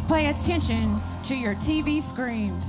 pay attention to your TV screens.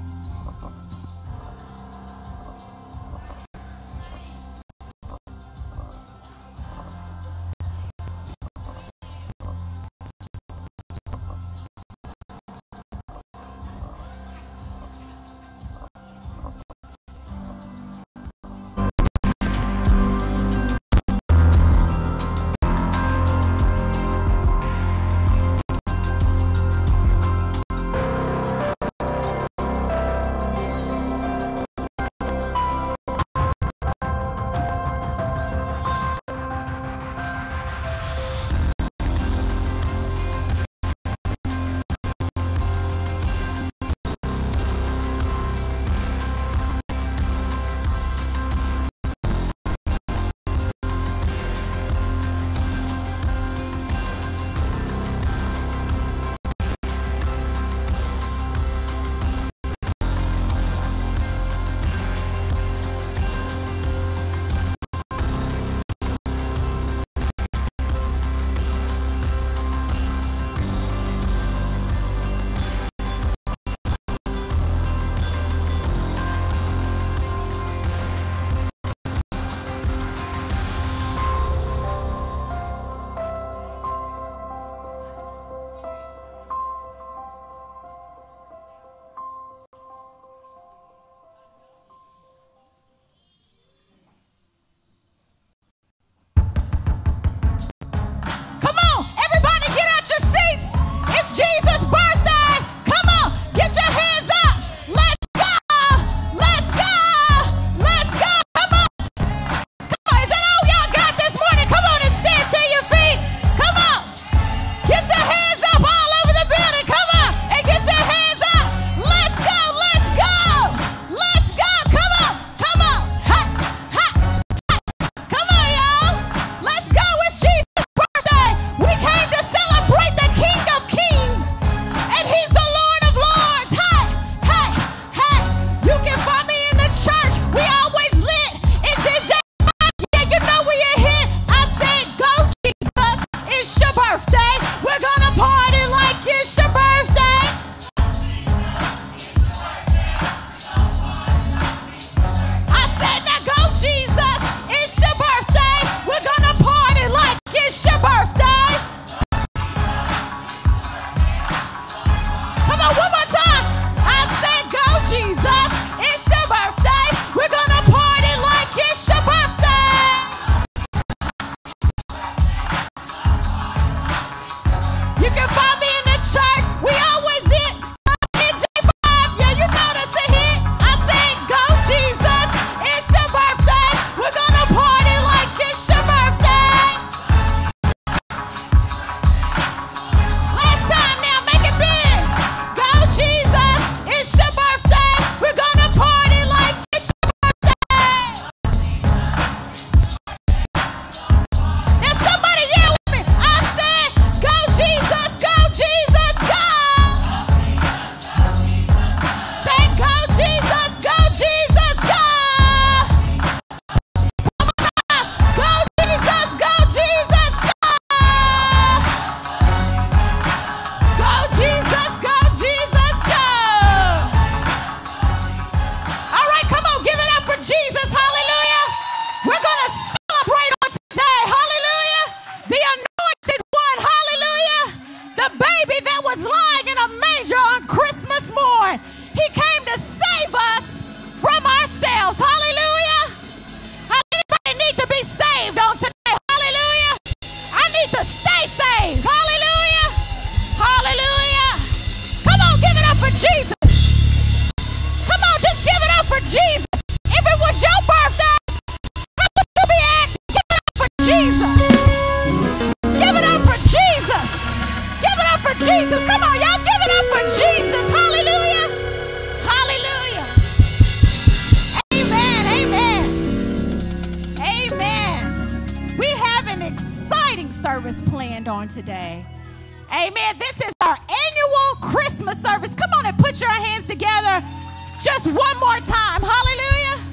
Service planned on today. Amen. This is our annual Christmas service. Come on and put your hands together just one more time. Hallelujah.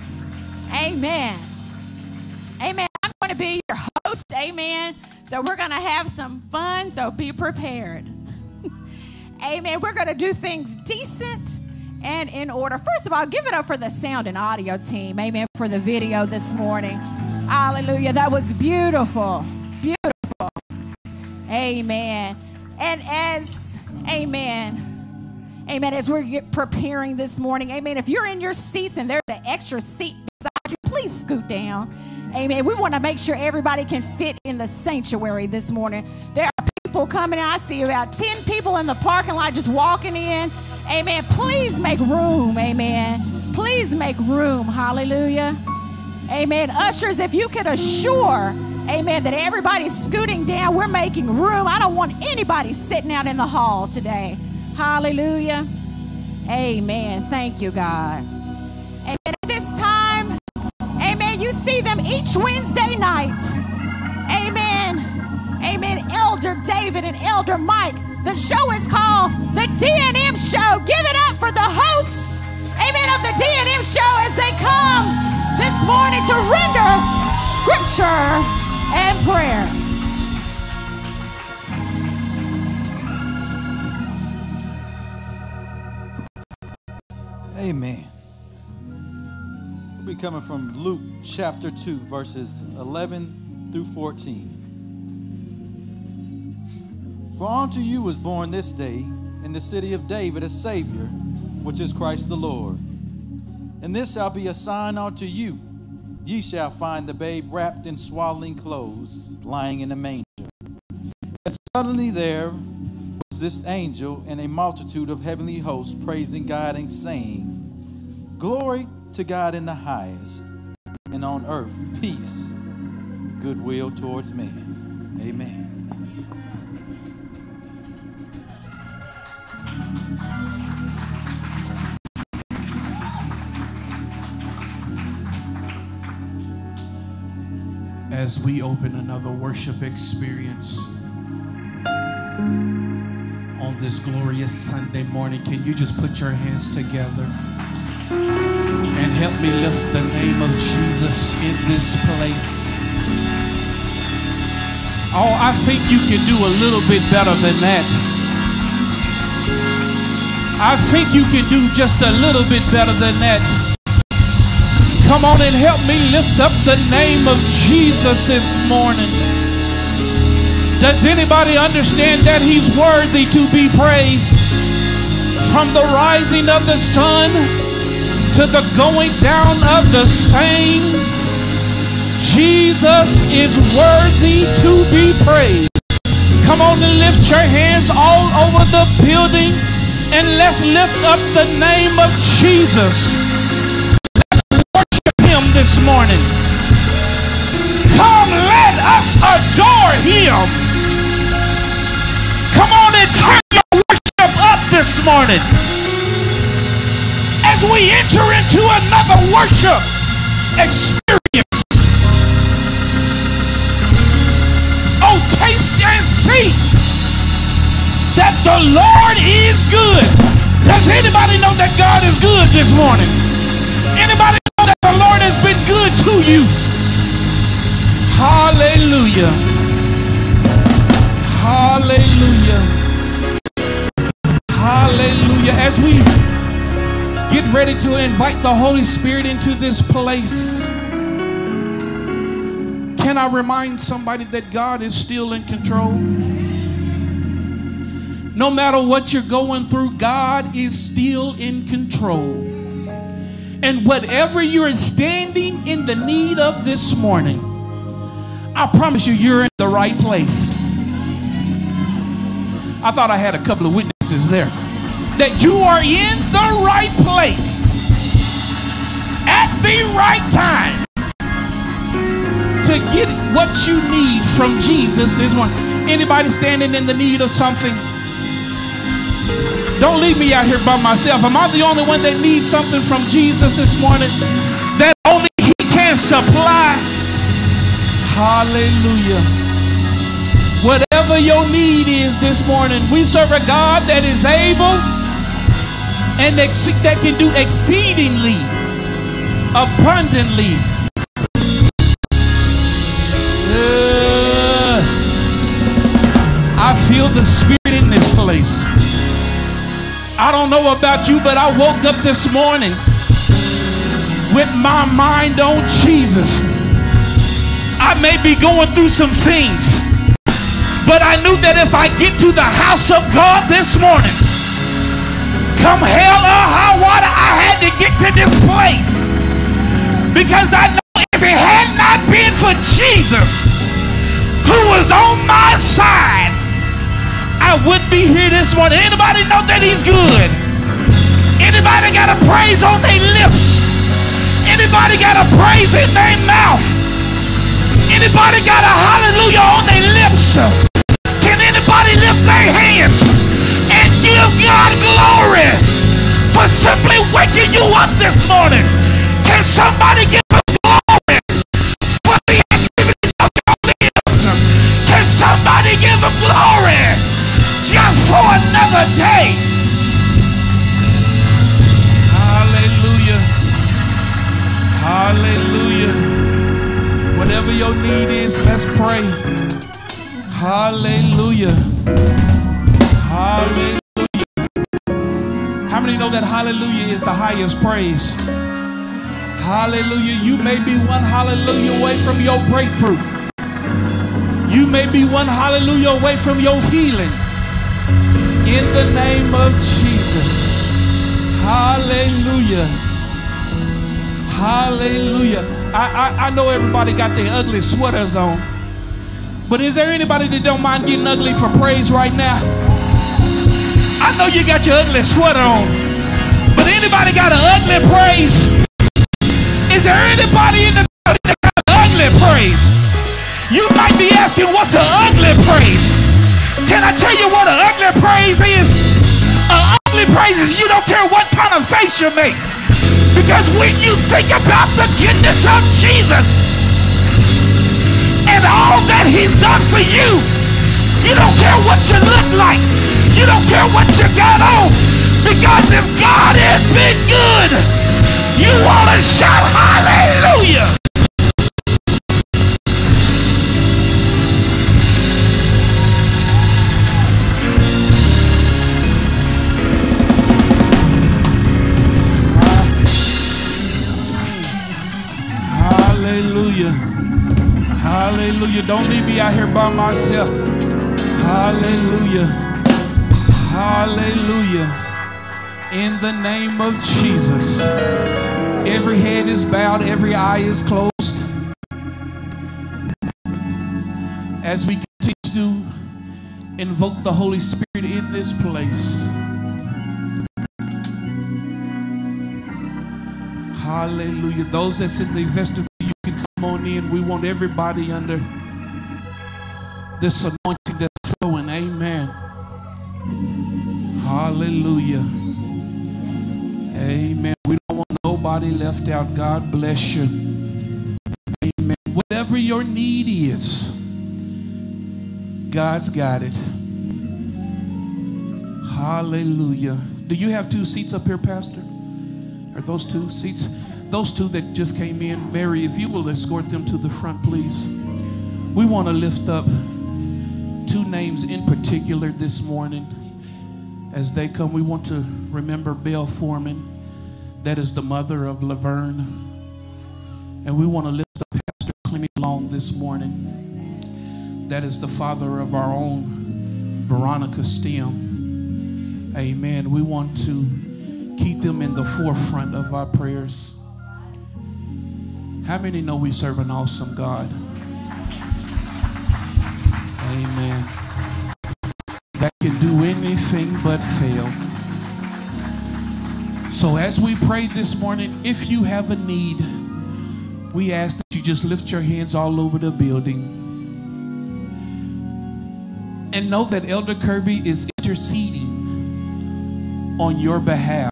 Amen. Amen. I'm going to be your host. Amen. So we're going to have some fun. So be prepared. Amen. We're going to do things decent and in order. First of all, give it up for the sound and audio team. Amen. For the video this morning. Hallelujah. That was beautiful. Beautiful. Amen. And as we're preparing this morning, amen, if you're in your seats and there's an extra seat beside you, please scoot down. Amen. We want to make sure everybody can fit in the sanctuary this morning. There are people coming in. I see about 10 people in the parking lot just walking in. Amen. Please make room. Amen. Please make room. Hallelujah. Amen. Ushers, if you could assure, amen, that everybody's scooting down. We're making room. I don't want anybody sitting out in the hall today. Hallelujah. Amen. Thank you, God. Amen. At this time, amen, you see them each Wednesday night. Amen. Amen. Elder David and Elder Mike. The show is called The D&M Show. Give it up for the hosts, amen, of the D&M Show as they come this morning to render scripture and prayer. Amen. We'll be coming from Luke chapter 2, verses 11 through 14. For unto you was born this day in the city of David a Savior, which is Christ the Lord. And this shall be a sign unto you. Ye shall find the babe wrapped in swaddling clothes, lying in a manger. And suddenly there was this angel and a multitude of heavenly hosts praising God and saying, Glory to God in the highest, and on earth peace, goodwill towards men. Amen. As we open another worship experience on this glorious Sunday morning, can you just put your hands together and help me lift the name of Jesus in this place? Oh, I think you can do a little bit better than that. I think you can do just a little bit better than that. Come on and help me lift up the name of Jesus this morning. Does anybody understand that he's worthy to be praised? From the rising of the sun to the going down of the same, Jesus is worthy to be praised. Come on and lift your hands all over the building and let's lift up the name of Jesus. This morning, come, let us adore him. Come on and turn your worship up this morning as we enter into another worship experience. Oh, taste and see that the Lord is good. Does anybody know that God is good this morning? Anybody know that the Lord has been good to you? Hallelujah. Hallelujah. Hallelujah. As we get ready to invite the Holy Spirit into this place, can I remind somebody that God is still in control? No matter what you're going through, God is still in control. And whatever you're standing in the need of this morning, I promise you, you're in the right place. I thought I had a couple of witnesses there. That you are in the right place at the right time to get what you need from Jesus is one. Anybody standing in the need of something? Don't leave me out here by myself. Am I the only one that needs something from Jesus this morning that only he can supply? Hallelujah. Whatever your need is this morning, we serve a God that is able and that can do exceedingly, abundantly. I feel the Spirit in this place. I don't know about you, but I woke up this morning with my mind on Jesus. I may be going through some things, but I knew that if I get to the house of God this morning, come hell or high water, I had to get to this place. Because I know if it had not been for Jesus, who was on my side, I would be here this morning. Anybody know that he's good? Anybody got a praise on their lips? Anybody got a praise in their mouth? Anybody got a hallelujah on their lips? Can anybody lift their hands and give God glory for simply waking you up this morning? Can somebody give him glory for the activities of your lips? Can somebody give him glory just for another day? Hallelujah. Hallelujah. Whatever your need is, let's pray. Hallelujah. Hallelujah. How many know that hallelujah is the highest praise? Hallelujah. You may be one hallelujah away from your breakthrough. You may be one hallelujah away from your healing. In the name of Jesus. Hallelujah. Hallelujah. I know everybody got their ugly sweaters on, but is there anybody that don't mind getting ugly for praise right now? I know you got your ugly sweater on, but anybody got an ugly praise? Is there anybody in the building that got an ugly praise? You might be asking, what's an ugly praise? Can I tell you what an ugly praise is? An ugly praise is you don't care what kind of face you make. Because when you think about the goodness of Jesus and all that he's done for you, you don't care what you look like. You don't care what you got on. Because if God has been good, you want to shout hallelujah. Hallelujah. Hallelujah. Don't leave me out here by myself. Hallelujah. Hallelujah. In the name of Jesus. Every head is bowed, every eye is closed. As we continue to invoke the Holy Spirit in this place. Hallelujah. Those that's in the vestibule, you can come on in. We want everybody under this anointing that's flowing. Amen. Hallelujah. Amen. We don't want nobody left out. God bless you. Amen. Whatever your need is, God's got it. Hallelujah. Do you have 2 seats up here, Pastor? Are those 2 seats? Those 2 that just came in, Mary, if you will escort them to the front, please. We want to lift up 2 names in particular this morning. As they come, we want to remember Belle Foreman. That is the mother of Laverne. And we want to lift up Pastor Clemmy Long this morning. That is the father of our own Veronica Stem. Amen. We want to keep them in the forefront of our prayers. How many know we serve an awesome God? Amen. That can do anything but fail. So as we pray this morning, if you have a need, we ask that you just lift your hands all over the building. And know that Elder Kirby is interceding on your behalf.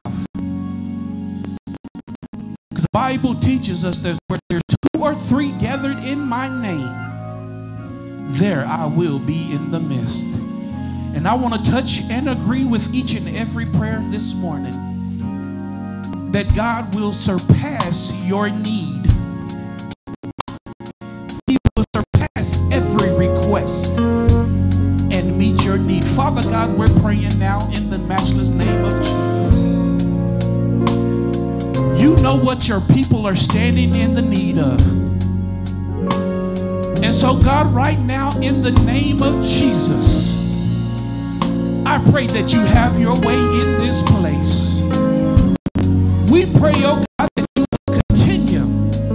Because the Bible teaches us that where there are 2 or 3 gathered in my name, there I will be in the midst. And I want to touch and agree with each and every prayer this morning that God will surpass your need. He will surpass every request and meet your need. Father God, we're praying now in the matchless name of Jesus. You know what your people are standing in the need of. And so, God, right now, in the name of Jesus, I pray that you have your way in this place. We pray, oh God, that you will continue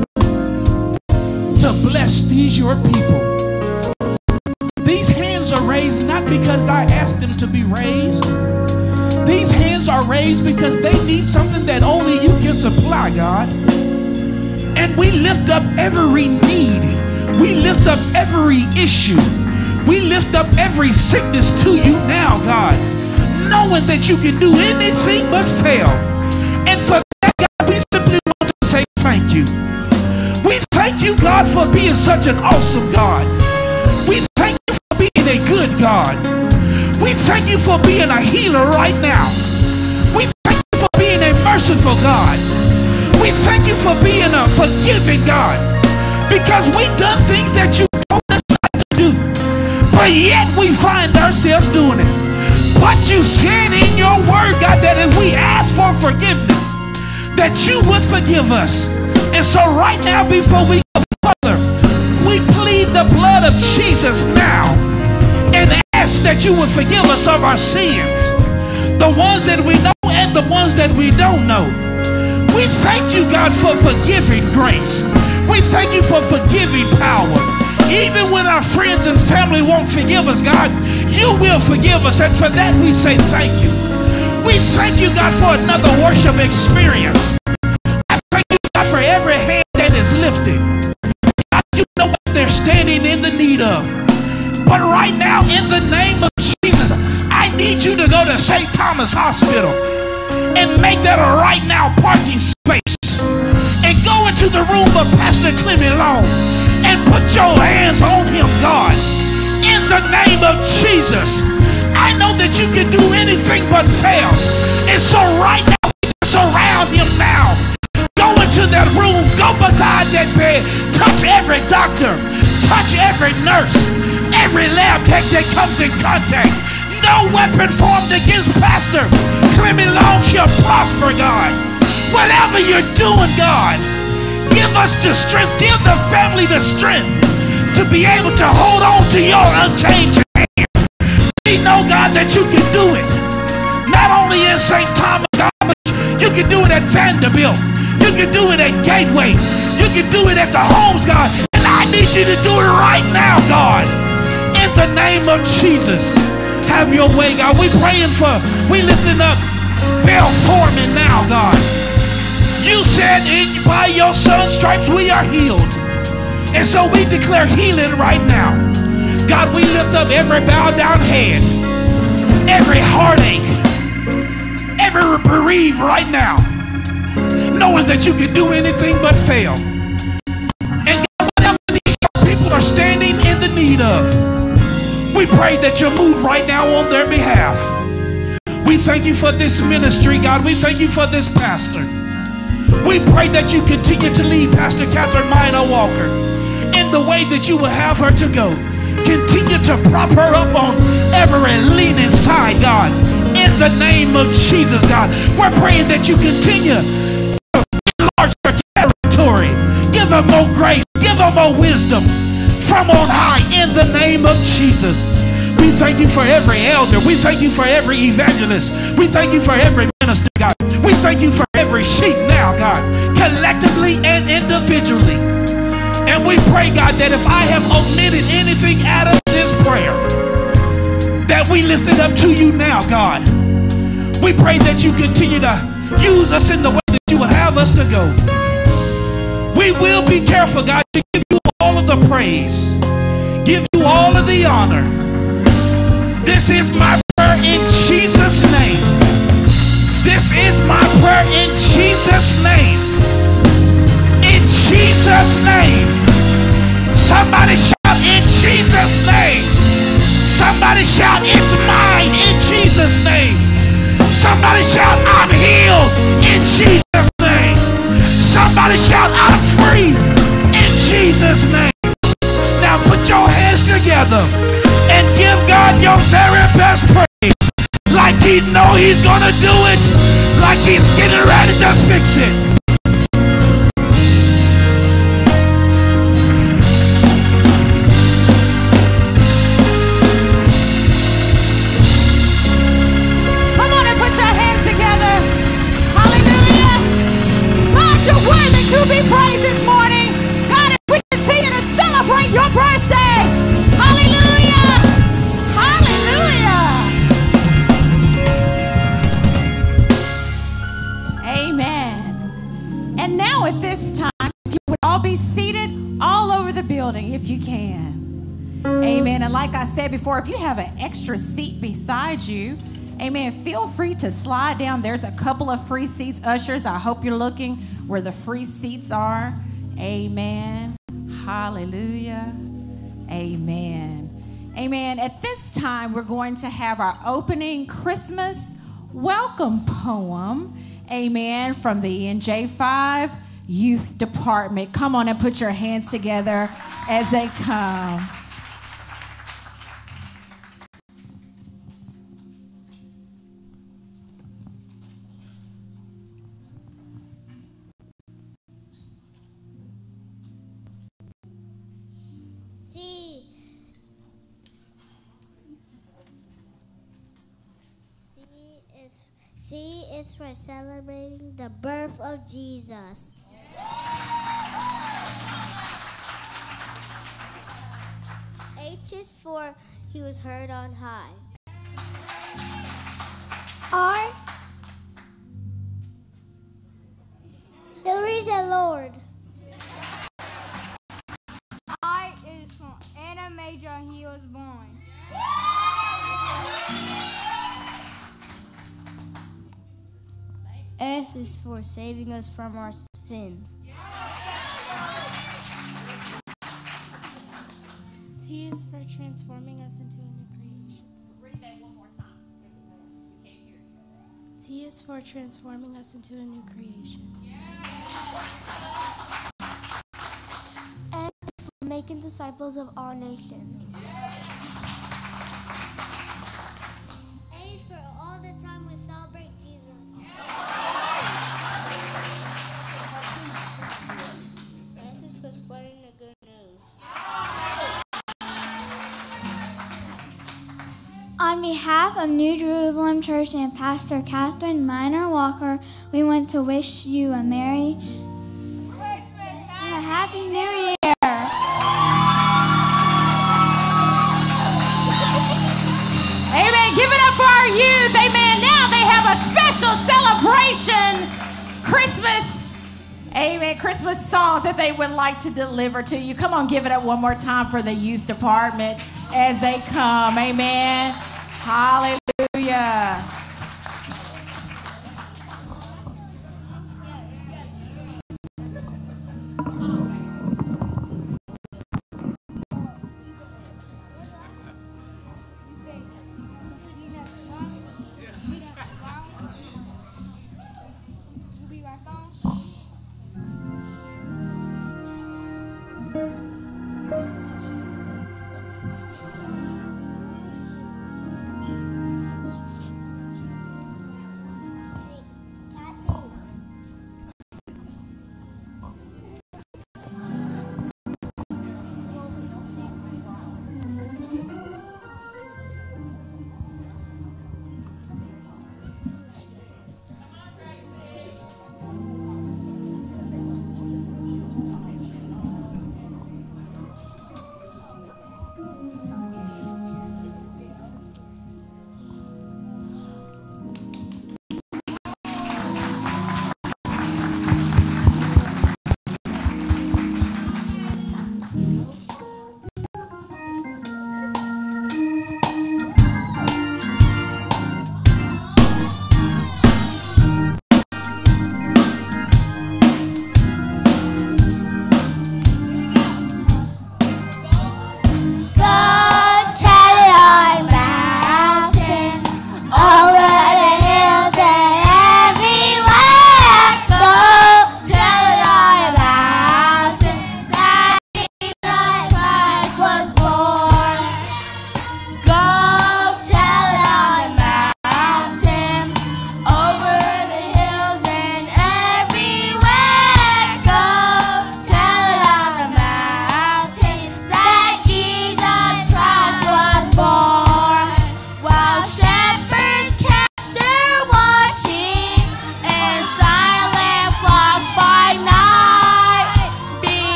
to bless these your people. These hands are raised not because I asked them to be raised. These hands are raised because they need something that only you can supply, God. And we lift up every need. We lift up every issue. We lift up every sickness to you now, God, knowing that you can do anything but fail. And for that, God, we simply want to say thank you. We thank you, God, for being such an awesome God. We thank you for being a good God. We thank you for being a healer right now. We thank you for being a merciful God. We thank you for being a forgiving God. Because we've done things that you told us not to do. But yet we find ourselves doing it. But you said in your word, God, that if we ask for forgiveness, that you would forgive us. And so right now, before we go further, we plead the blood of Jesus now and ask that you would forgive us of our sins, the ones that we know and the ones that we don't know. We thank you, God, for forgiving grace. We thank you for forgiving power. Even when our friends and family won't forgive us, God, you will forgive us. And for that, we say thank you. We thank you, God, for another worship experience. I thank you, God, for every hand that is lifted. God, you know what they're standing in the need of. But right now, in the name of Jesus, I need you to go to St. Thomas Hospital and make that a right now parking space. And go into the room of Pastor Clement Long and put your hands on him, God. In the name of Jesus, I know that you can do anything but fail. And so right now, surround him now. Go into that room, go beside that bed, touch every doctor, touch every nurse, every lab tech that comes in contact. No weapon formed against Pastor Clement Long shall prosper, God. Whatever you're doing, God, give us the strength, give the family the strength to be able to hold on to your unchanging hand. We know, God, that you can do it. Not only in St. Thomas, God, but you can do it at Vanderbilt. You can do it at Gateway. You can do it at the homes, God. And I need you to do it right now, God. In the name of Jesus, have your way, God. We lifting up Bell Foreman now, God. You said by your son's stripes we are healed. And so we declare healing right now. God, we lift up every bowed down head, every heartache, every bereaved right now, knowing that you can do anything but fail. And God, whatever these people are standing in the need of, we pray that you move right now on their behalf. We thank you for this ministry, God. We thank you for this pastor. We pray that you continue to lead Pastor Catherine Minor Walker in the way that you will have her to go. Continue to prop her up on every leaning side, God. In the name of Jesus, God. We're praying that you continue to enlarge her territory. Give her more grace. Give her more wisdom from on high in the name of Jesus. We thank you for every elder. We thank you for every evangelist. We thank you for every minister, God. We thank you for every sheep now, God, collectively and individually. And we pray, God, that if I have omitted anything out of this prayer, that we lift it up to you now, God. We pray that you continue to use us in the way that you would have us to go. We will be careful, God, to give you all of the praise, give you all of the honor. This is my prayer in Jesus' name. This is my prayer in Jesus' name. In Jesus' name. Somebody shout in Jesus' name. Somebody shout it's mine in Jesus' name. Somebody shout I'm healed in Jesus' name. Somebody shout I'm free in Jesus' name. Now put your hands together and give God your very best praise. Like he know he's gonna do it. Like he's getting ready to fix it. be praised this morning. God, as we continue to celebrate your birthday. Hallelujah. Hallelujah. Amen. And now at this time, if you would all be seated all over the building, if you can. Amen. And like I said before, if you have an extra seat beside you, amen, feel free to slide down. There's a couple of free seats. Ushers, I hope you're looking where the free seats are. Amen. Hallelujah. Amen. Amen. At this time, we're going to have our opening Christmas welcome poem. Amen. From the NJ5 Youth Department. Come on and put your hands together as they come. C is for celebrating the birth of Jesus. H is for he was heard on high. R, Hillary the Lord. I is for Anna Major, he was born. S is for saving us from our sins. T is for transforming us into a new creation. Read that one more time. We can't hear you. T is for transforming us into a new creation. N is for making disciples of all nations. A is for all the time we celebrate Jesus. S is for spreading the good news. On behalf of New Jerusalem Church and Pastor Catherine Minor Walker, we want to wish you a Merry Christmas and a Happy New Year. Amen. Give it up for our youth. Amen. Now they have a special celebration. Christmas. Amen. Christmas songs that they would like to deliver to you. Come on, give it up one more time for the youth department as they come. Amen. Hallelujah.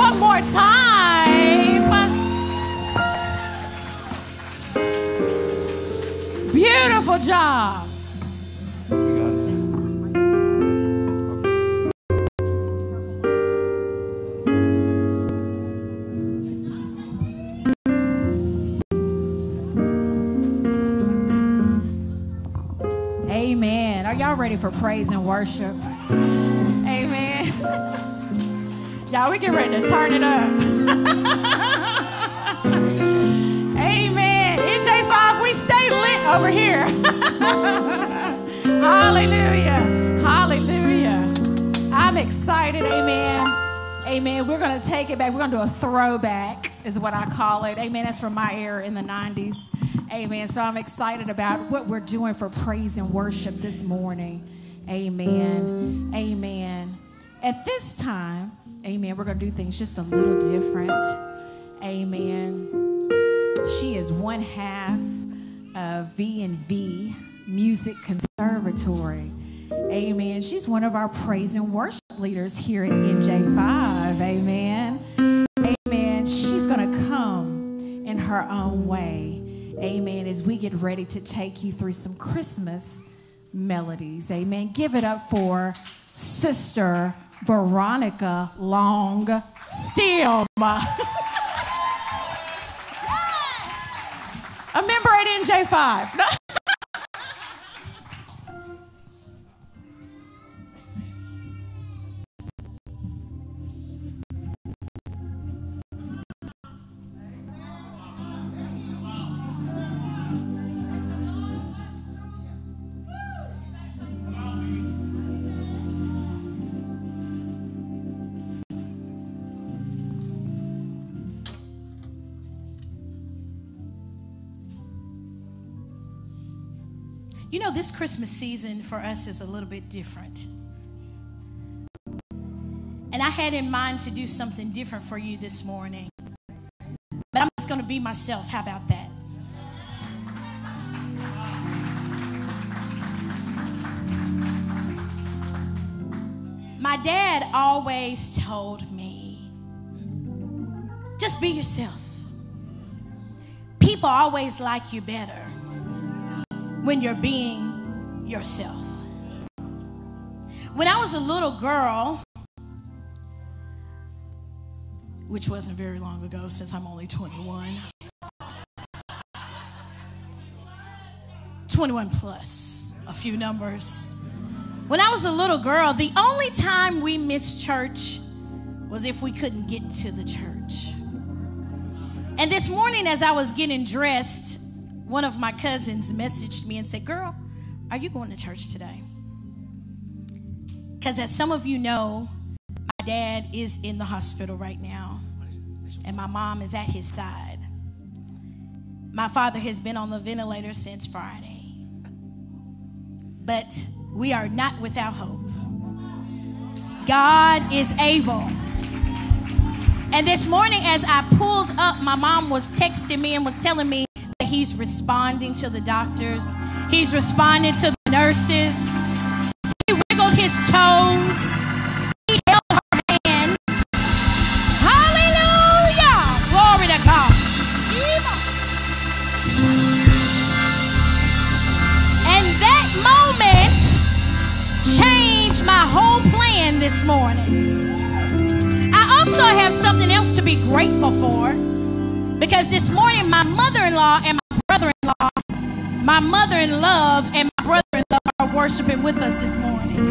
one more time. Beautiful job. Amen. Are y'all ready for praise and worship? Amen. Y'all, we get ready to turn it up. Amen. NJ5, we stay lit over here. Hallelujah. Hallelujah. I'm excited. Amen. Amen. We're going to take it back. We're going to do a throwback is what I call it. Amen. That's from my era in the 90s. Amen. So I'm excited about what we're doing for praise and worship this morning. Amen. Amen. At this time, amen, we're going to do things just a little different. Amen. She is one half of V&V Music Conservatory. Amen. She's one of our praise and worship leaders here at NJ5. Amen. Amen. She's going to come in her own way. Amen. As we get ready to take you through some Christmas melodies. Amen. Give it up for Sister Veronica Long Stilma. A member at NJ5. You know, this Christmas season for us is a little bit different. And I had in mind to do something different for you this morning. But I'm just going to be myself. How about that? My dad always told me, just be yourself. People always like you better when you're being yourself. When I was a little girl, which wasn't very long ago since I'm only 21. 21 plus, a few numbers. When I was a little girl, the only time we missed church was if we couldn't get to the church. And this morning as I was getting dressed, one of my cousins messaged me and said, "Girl, are you going to church today?" Because as some of you know, my dad is in the hospital right now, and my mom is at his side. My father has been on the ventilator since Friday. But we are not without hope. God is able. And this morning as I pulled up, my mom was texting me and was telling me that he's responding to the doctors. He's responding to the nurses. He wiggled his toes. He held her hand. Hallelujah! Glory to God. And that moment changed my whole plan this morning. I also have something else to be grateful for, because this morning my mother-in-law and my brother-in-law, my mother-in-law and my brother-in-law are worshiping with us this morning.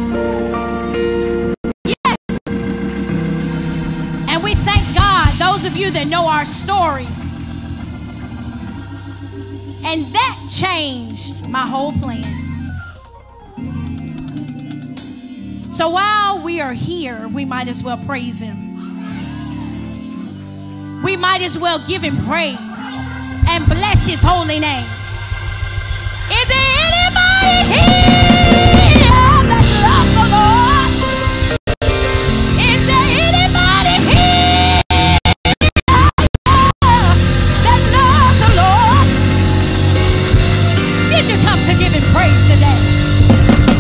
Yes. And we thank God, those of you that know our story. And that changed my whole plan. So while we are here, we might as well praise him. We might as well give him praise and bless his holy name. Is there anybody here that loves the Lord? Is there anybody here that loves the Lord? Did you come to give him praise today?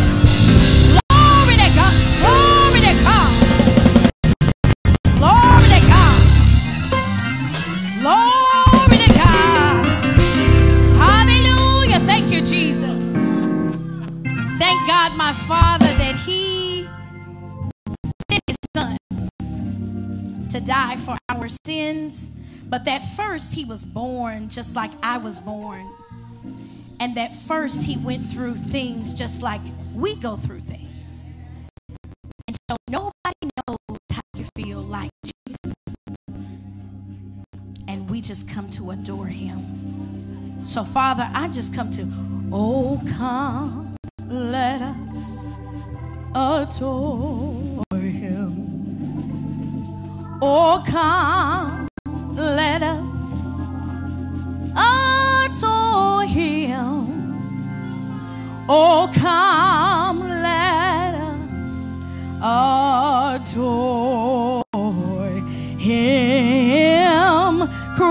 Glory to God. Glory to God. Glory to die for our sins, but that first he was born just like I was born. And that first he went through things just like we go through things. And so nobody knows how you feel like Jesus. And we just come to adore him. So Father, I just come to, oh come, let us adore him. Oh come, let us adore him. Oh come, let us adore him,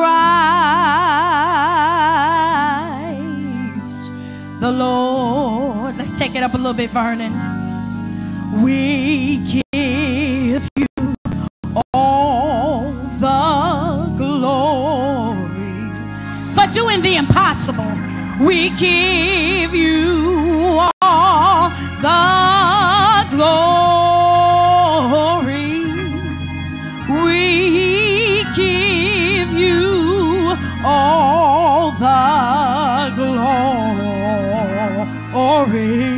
Christ the Lord. Let's take it up a little bit, Vernon. We give you all the glory for doing the impossible. We give you all the glory. We give you all the glory.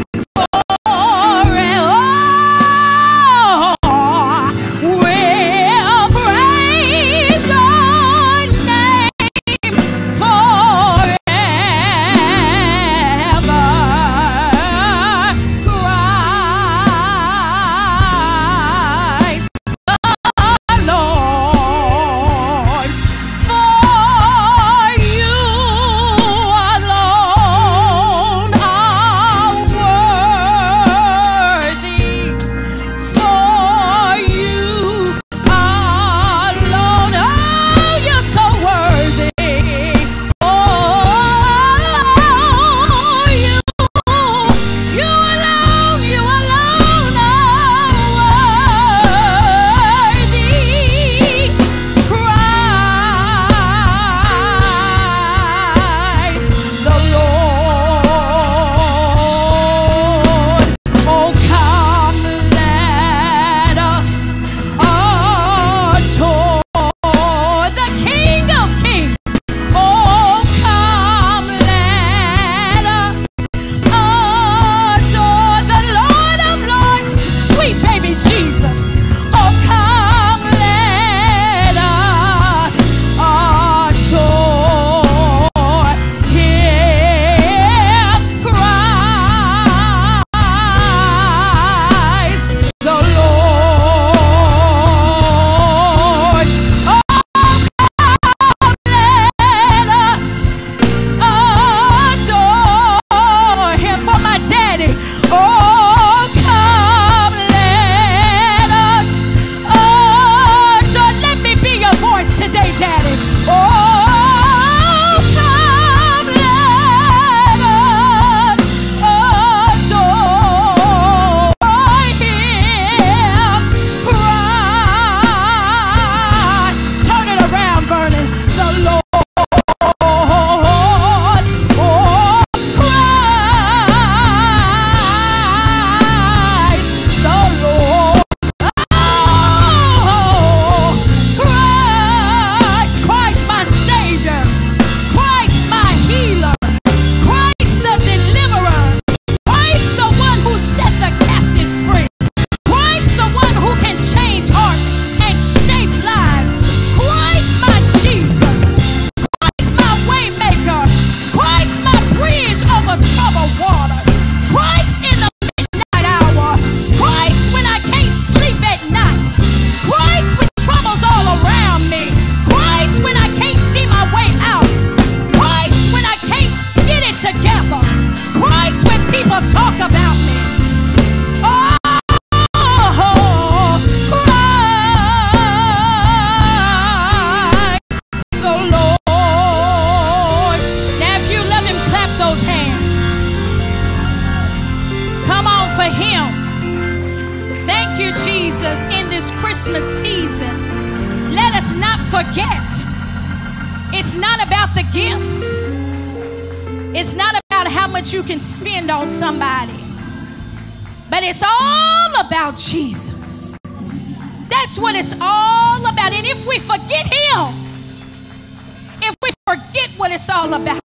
We'll Him. Thank you, Jesus, in this Christmas season. Let us not forget, it's not about the gifts. It's not about how much you can spend on somebody. But it's all about Jesus. That's what it's all about. And if we forget Him, if we forget what it's all about,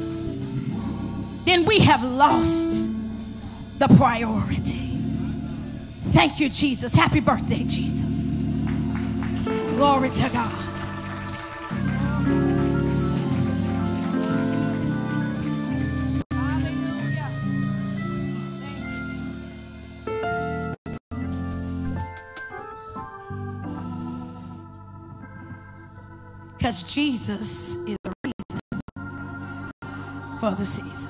then we have lost the priority. Thank you, Jesus. Happy birthday, Jesus. Glory to God. Because Jesus is the reason for the season.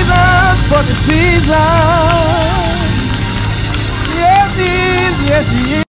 Jesus, for this is love. Yes, he is. Yes, he is.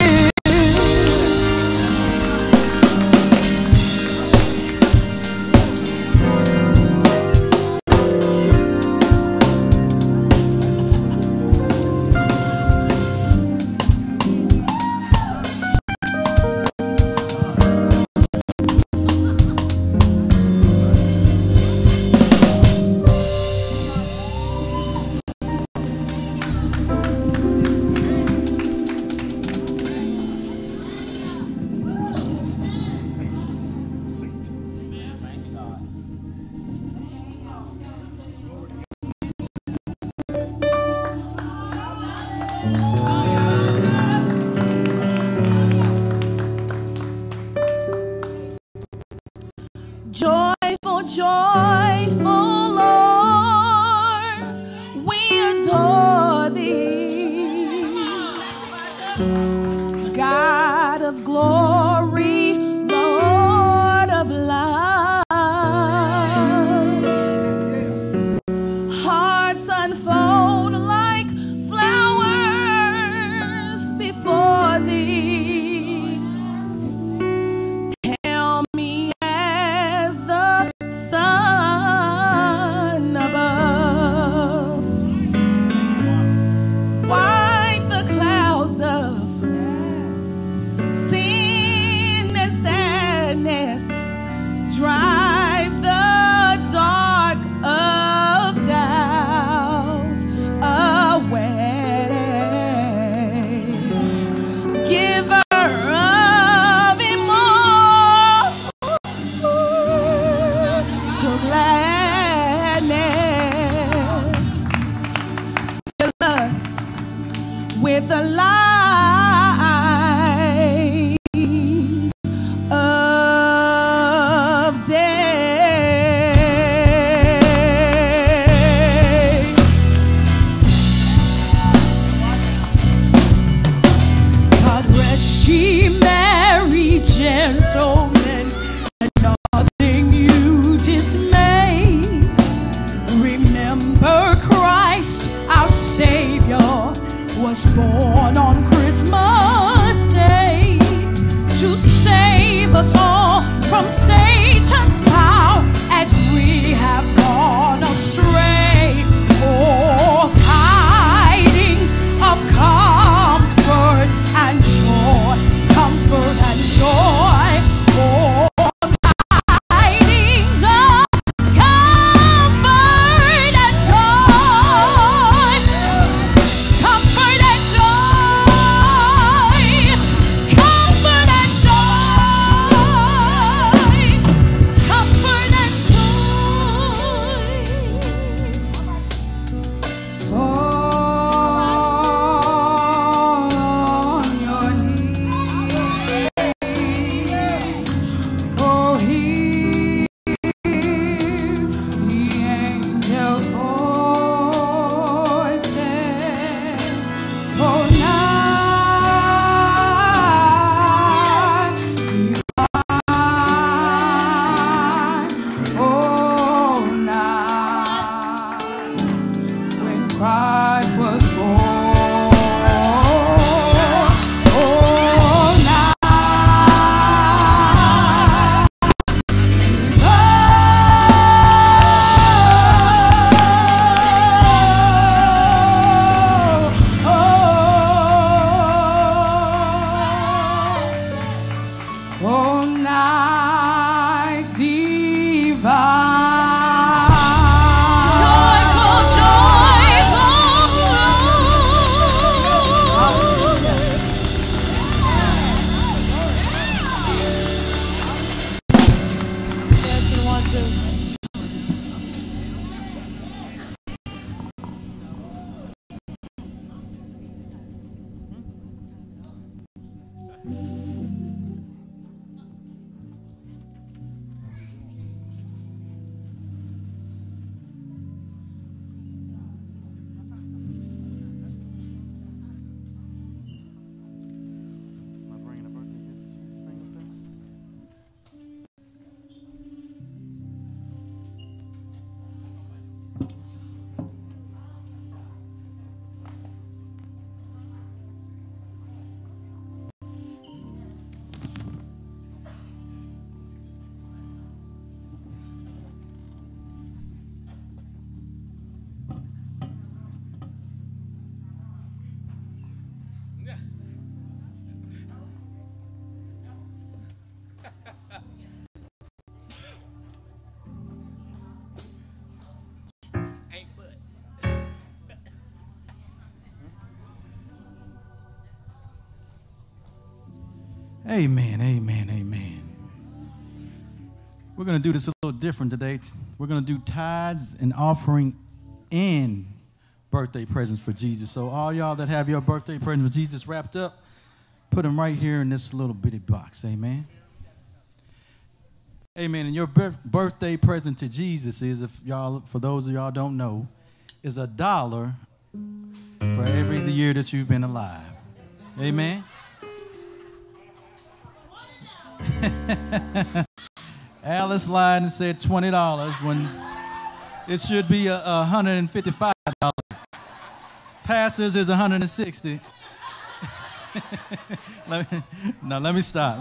Joyful, joyful Lord, we adore thee. God of glory, Lord of love. Hearts unfold like flowers before thee. Hail me as the sun above. Wipe the clouds of sin and sadness. Drive the dark of doubt away. Giver of immortal gladness, fill us with the light of day. God rest ye merry gentlemen, and nothing you dismay. Remember Christ our Savior was born on Christmas Day to save us all from Satan's power as we have gone astray. Oh, tidings of comfort and joy, comfort and joy. Oh, tidings of comfort and joy, comfort and joy, comfort and joy, comfort and joy. Fall on your knees. Oh, hear the angels' voices. Oh, night divine. Oh, night when Christ was born. Oh, night oh, night divine. Joyful, joyful Lord. Amen, amen, amen. We're going to do this a little different today. We're going to do tithes and offering and birthday presents for Jesus. So all y'all that have your birthday presents for Jesus wrapped up, put them right here in this little bitty box. Amen. Amen. And your birthday present to Jesus is, if y'all, for those of y'all don't know, is $1 for every year that you've been alive. Amen. Alice lied and said $20 when it should be $155. Pastors is $160. Let me stop.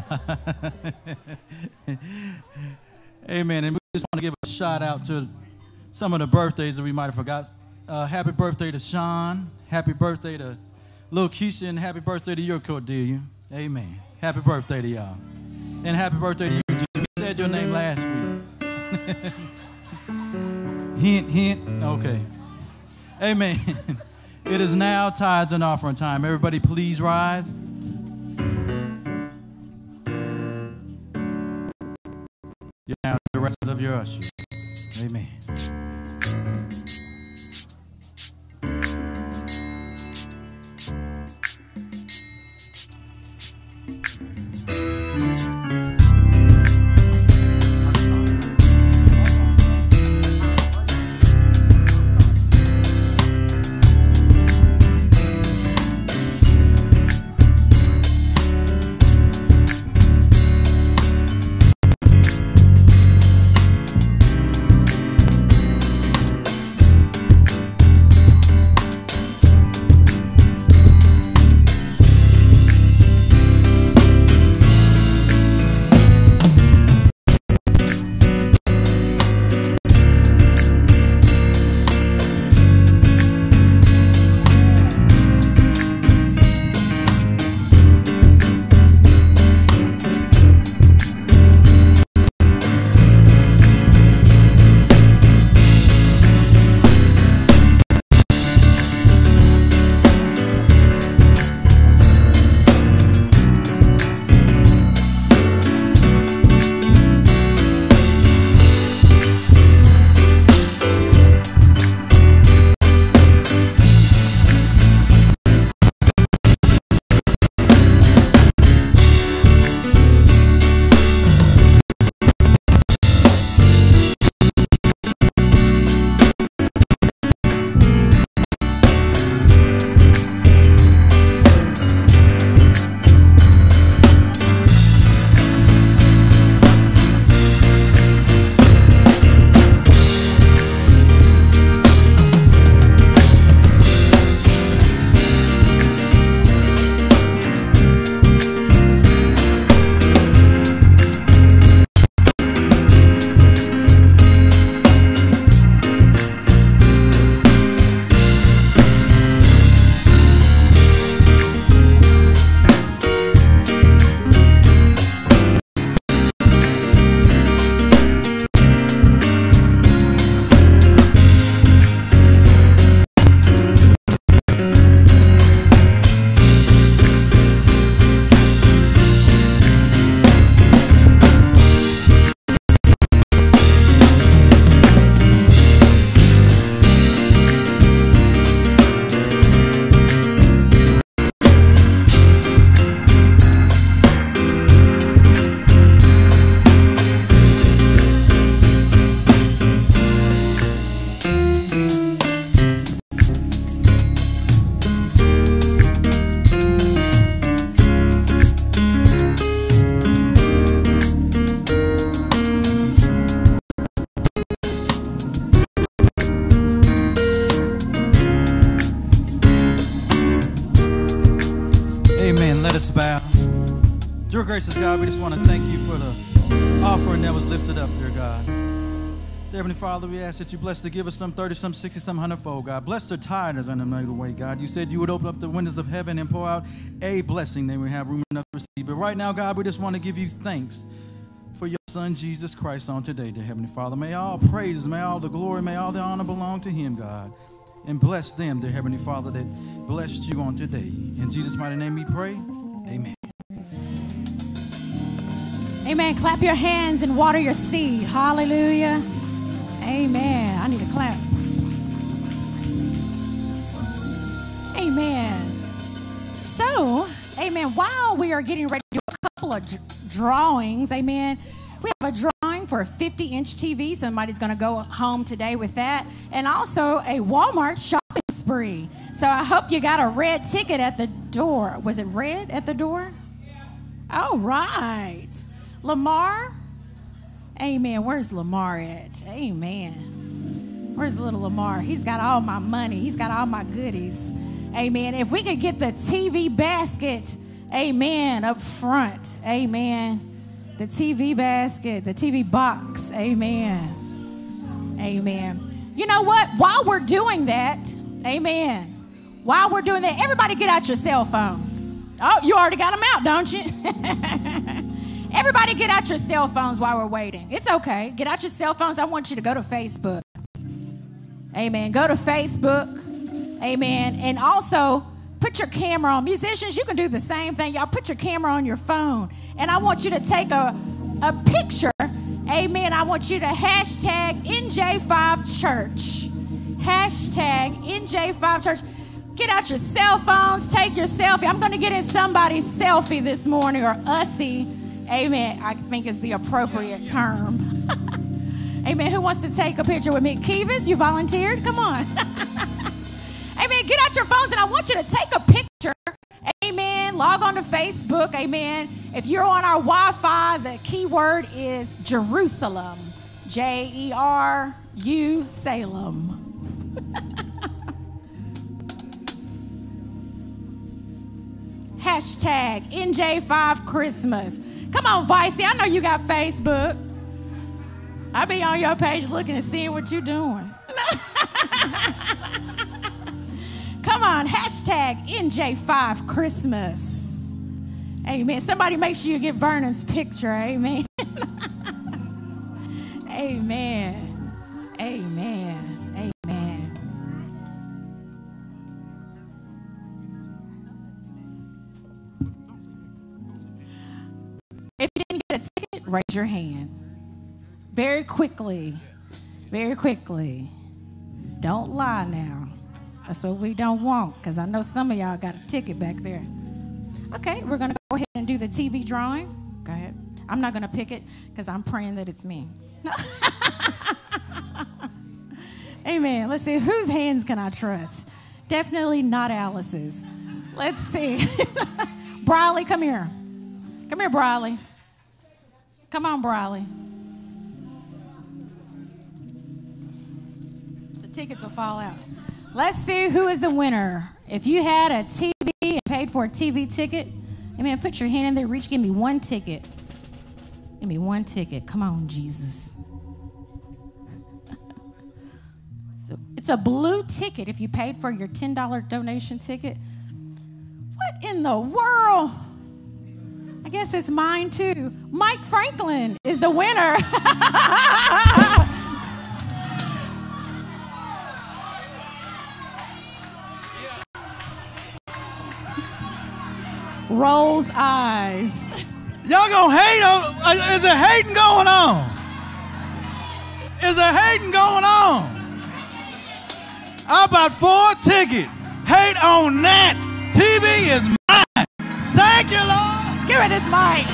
Amen. And we just want to give a shout out to some of the birthdays that we might have forgot. Happy birthday to Sean. Happy birthday to Lil Keisha, and happy birthday to your Cordelia. Amen. Happy birthday to y'all. And happy birthday to you, G. We said your name last week. Hint. Okay. Amen. It is now tithes and offering time. Everybody please rise. You're now the rest of your ushers. Amen. Dear gracious God, we just want to thank you for the offering that was lifted up, dear God. Dear Heavenly Father, we ask that you bless to give us some 30, some 60, some 100-fold, God. Bless the tithers in a mighty way, God. You said you would open up the windows of heaven and pour out a blessing that we have room enough to receive. But right now, God, we just want to give you thanks for your Son, Jesus Christ, on today, dear Heavenly Father. May all praises, may all the glory, may all the honor belong to him, God. And bless them, dear Heavenly Father, that blessed you on today. In Jesus' mighty name we pray. Amen. Amen. Clap your hands and water your seed. Hallelujah. Amen. I need to clap. Amen. So, amen, while we are getting ready to do a couple of drawings, amen, we have a drawing for a 50-inch TV. Somebody's going to go home today with that. And also a Walmart shopping spree. So I hope you got a red ticket at the door. Was it red at the door? All right. Lamar? Amen. Where's Lamar at? Amen. Where's little Lamar? He's got all my money. He's got all my goodies. Amen. If we could get the TV basket, amen, up front. Amen. The TV basket, the TV box. Amen. Amen. You know what? While we're doing that, amen. While we're doing that, everybody get out your cell phones. Oh, you already got them out, don't you? Everybody get out your cell phones while we're waiting. It's okay. Get out your cell phones. I want you to go to Facebook. Amen. Go to Facebook. Amen. And also, put your camera on. Musicians, you can do the same thing. Y'all put your camera on your phone. And I want you to take a picture. Amen. I want you to hashtag NJ5Church. Hashtag NJ5Church. Get out your cell phones. Take your selfie. I'm going to get in somebody's selfie this morning, or ussy. Amen. I think is the appropriate term. Amen. Who wants to take a picture with me? Kivas, you volunteered? Come on. Amen. Get out your phones, and I want you to take a picture. Amen. Log on to Facebook. Amen. If you're on our Wi-Fi, the keyword is Jerusalem. Jeru Salem. Hashtag NJ5 Christmas. Come on, Vicey. I know you got Facebook. I be on your page looking and seeing what you're doing. Come on, hashtag NJ5 Christmas. Amen. Somebody make sure you get Vernon's picture. Amen. Amen. Amen. Amen. If you didn't get a ticket, raise your hand. Very quickly. Very quickly. Don't lie now. That's what we don't want, because I know some of y'all got a ticket back there. Okay, we're going to go ahead and do the TV drawing. Go ahead. I'm not going to pick it because I'm praying that it's me. Amen. Let's see. Whose hands can I trust? Definitely not Alice's. Let's see. Briley, come here. Come here, Briley. Come on, Briley. The tickets will fall out. Let's see who is the winner. If you had a TV and paid for a TV ticket, amen, put your hand in there, reach, give me one ticket. Give me one ticket. Come on, Jesus. It's a blue ticket if you paid for your $10 donation ticket. What in the world? I guess it's mine too. Mike Franklin is the winner. Rolls eyes. Y'all gonna hate on? Is there hating going on? Is there hating going on? I bought 4 tickets. Hate on that. TV is mine. Thank you, Lord. Give it his mic.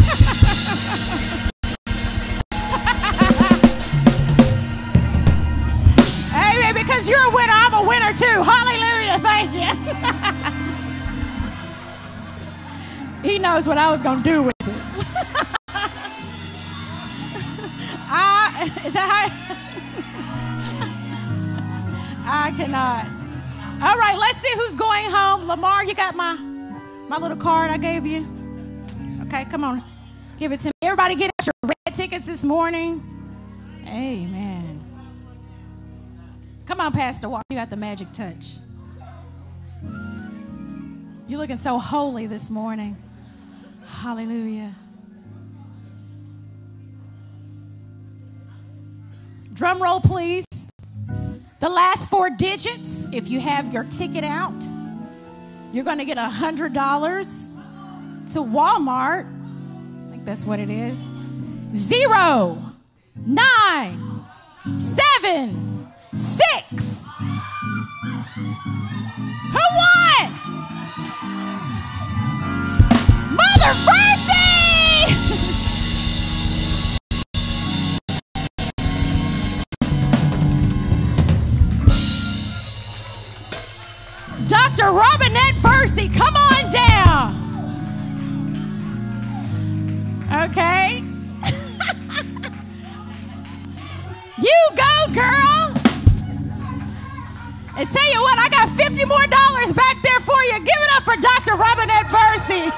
Amen. Because you're a winner, I'm a winner too. Hallelujah. Thank you. He knows what I was going to do with it. Is that how? I cannot. All right, let's see who's going home. Lamar, you got my little card I gave you? Okay, come on. Give it to me. Everybody get out your red tickets this morning. Amen. Come on, Pastor Walker. You got the magic touch. You're looking so holy this morning. Hallelujah. Drum roll, please. The last 4 digits, if you have your ticket out, you're going to get $100 to Walmart. think that's what it is. 0, 9, 7, 6. Who won? Mother Mercy! Dr. Robinette Versey, come on down. Okay. You go, girl. And tell you what, I got $50 more back there for you. Give it up for Dr. Robinette Versey.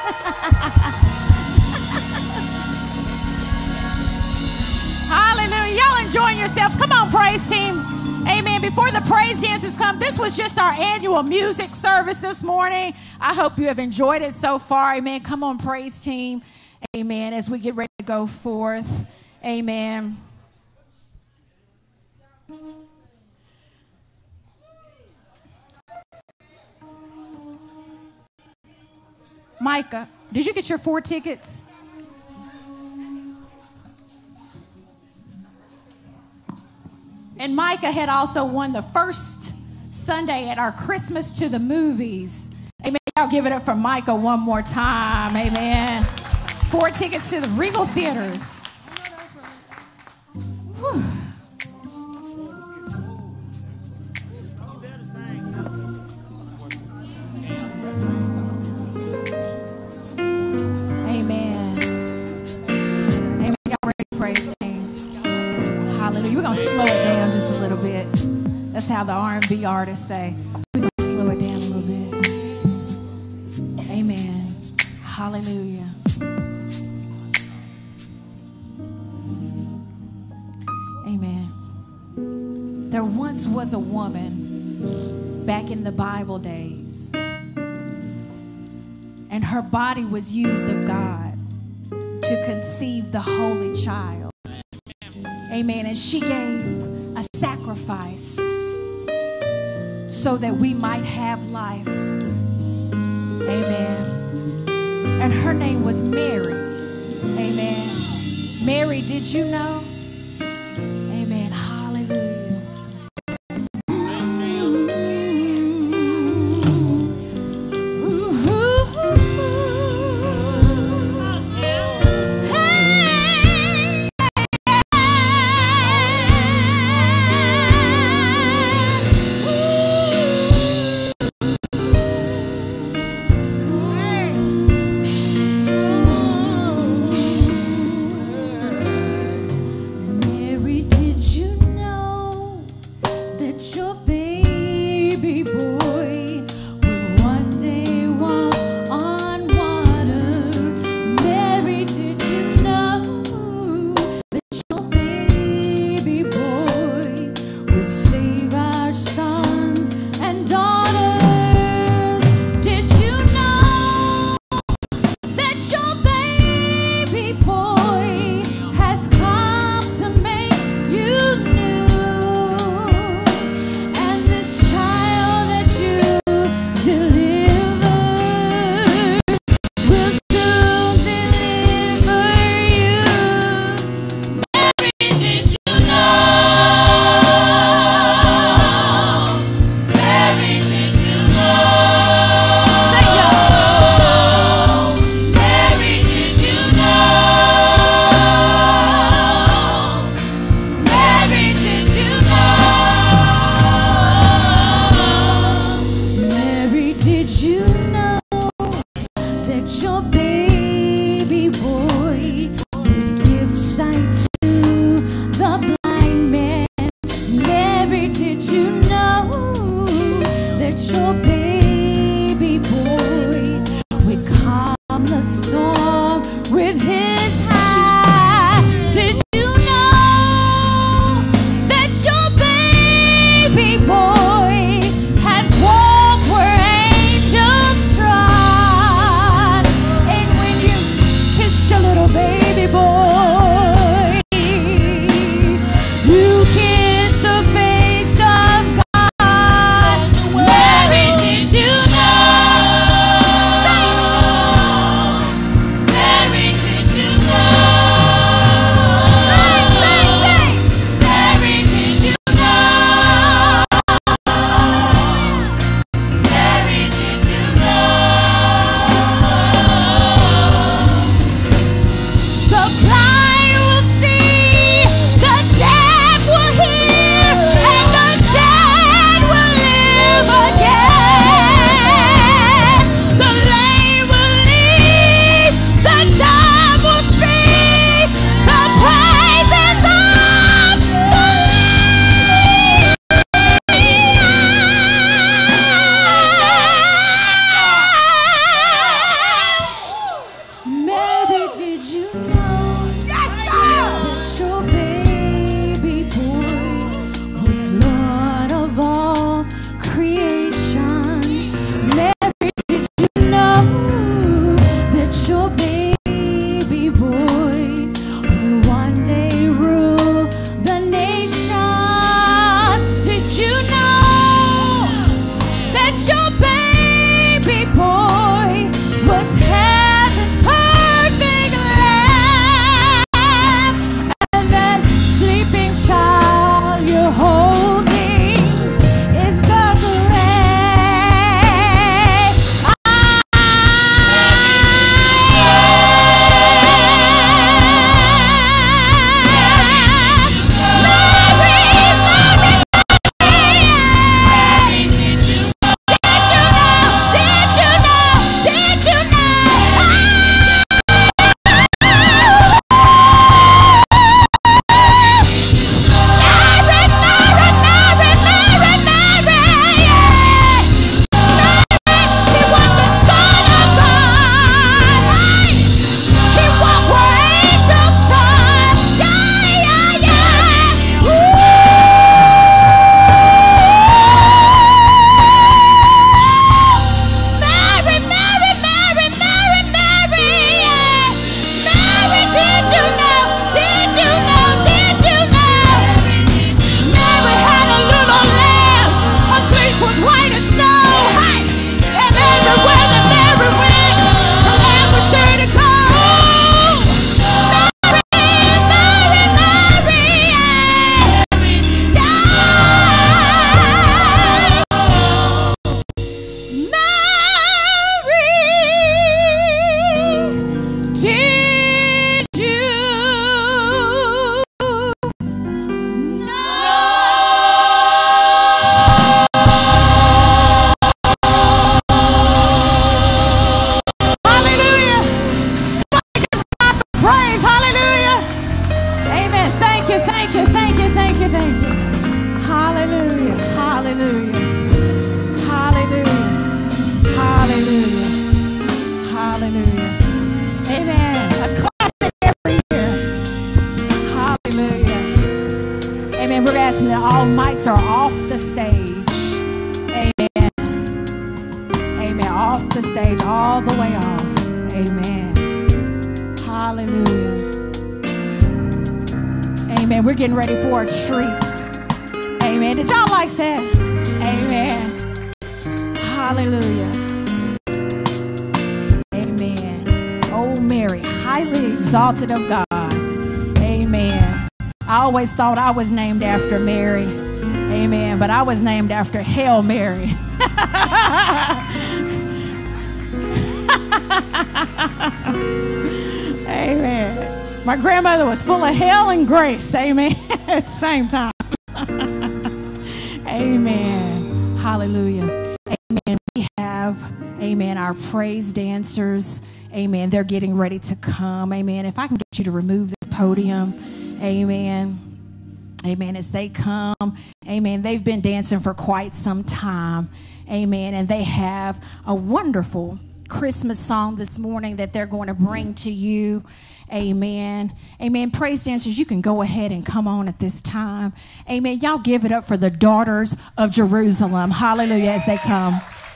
Hallelujah. Y'all enjoying yourselves. Come on, praise team. Amen. Before the praise dancers come, this was just our annual music service this morning. I hope you have enjoyed it so far. Amen. Come on, praise team. Amen. As we get ready to go forth. Amen. Micah, did you get your 4 tickets? And Micah had also won the first Sunday at our Christmas to the movies. Amen. Y'all give it up for Micah one more time. Amen. 4 tickets to the Regal Theaters. Whew. Amen. Amen. Y'all ready to praise team? Hallelujah. We're going to slow it down just a little bit. That's how the R&B artists say. We're going to slow it down a little bit. Amen. Hallelujah. Amen. There once was a woman back in the Bible days, and her body was used of God to conceive the Holy Child. Amen. And she gave a sacrifice so that we might have life. Amen. And her name was Mary. Amen. Mary, did you know? Amen. Hallelujah. Kiss the face of God. Mary stage all the way off. Amen. Hallelujah. Amen. We're getting ready for a treat. Amen. Did y'all like that? Amen. Hallelujah. Amen. Oh, Mary, highly exalted of God. Amen. I always thought I was named after Mary. Amen. But I was named after Hail Mary. Amen. My grandmother was full of hell and grace. Amen. At the same time. Amen. Hallelujah. Amen. We have, amen, our praise dancers. Amen. They're getting ready to come. Amen. If I can get you to remove this podium. Amen. Amen. As they come. Amen. They've been dancing for quite some time. Amen. And they have a wonderful Christmas song this morning that they're going to bring to you. Amen. Amen. Praise dancers, you can go ahead and come on at this time. Amen. Y'all give it up for the daughters of Jerusalem. Hallelujah as they come.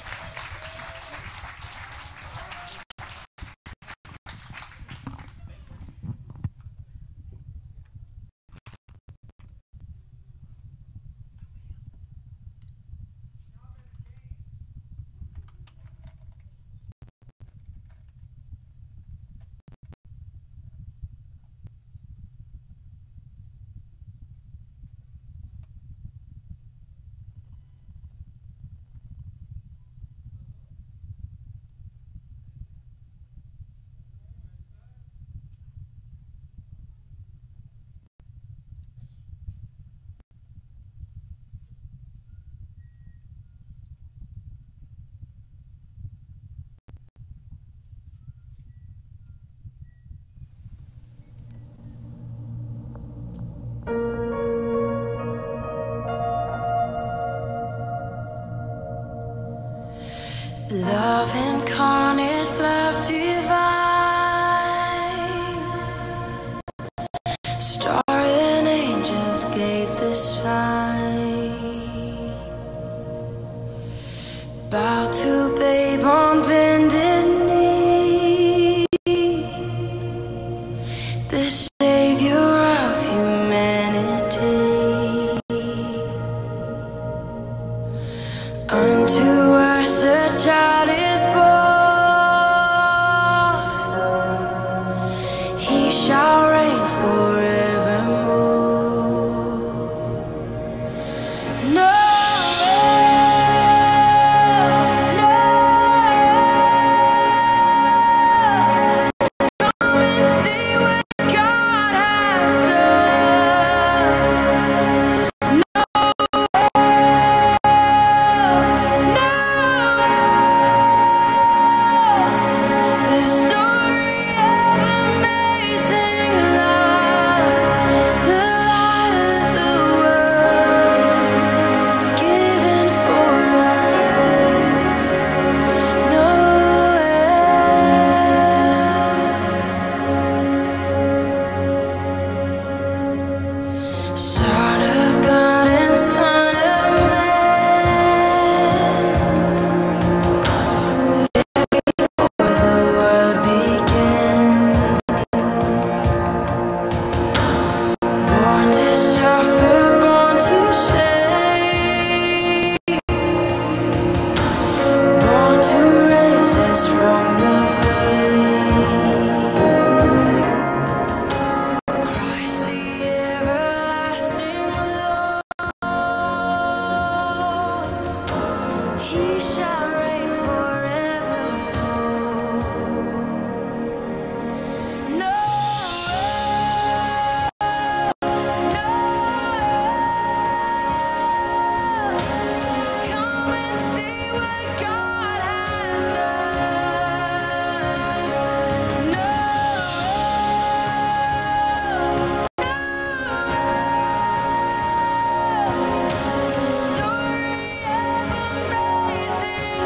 Love incarnate, love divine, star and angels gave the sign. Bow to babe on bended knee, the savior of humanity. Unto us a child is born, he shall reign forevermore. No, no, come and see what God has done. No, the story of amazing love, the light of the world, given for us. Noel, Son of God and Son of Man, before the world began, born to suffer, born to save, born to raise us from the grave. Christ the everlasting Lord, he shall reign forevermore. No, come and see what God has done. No, the story of amazing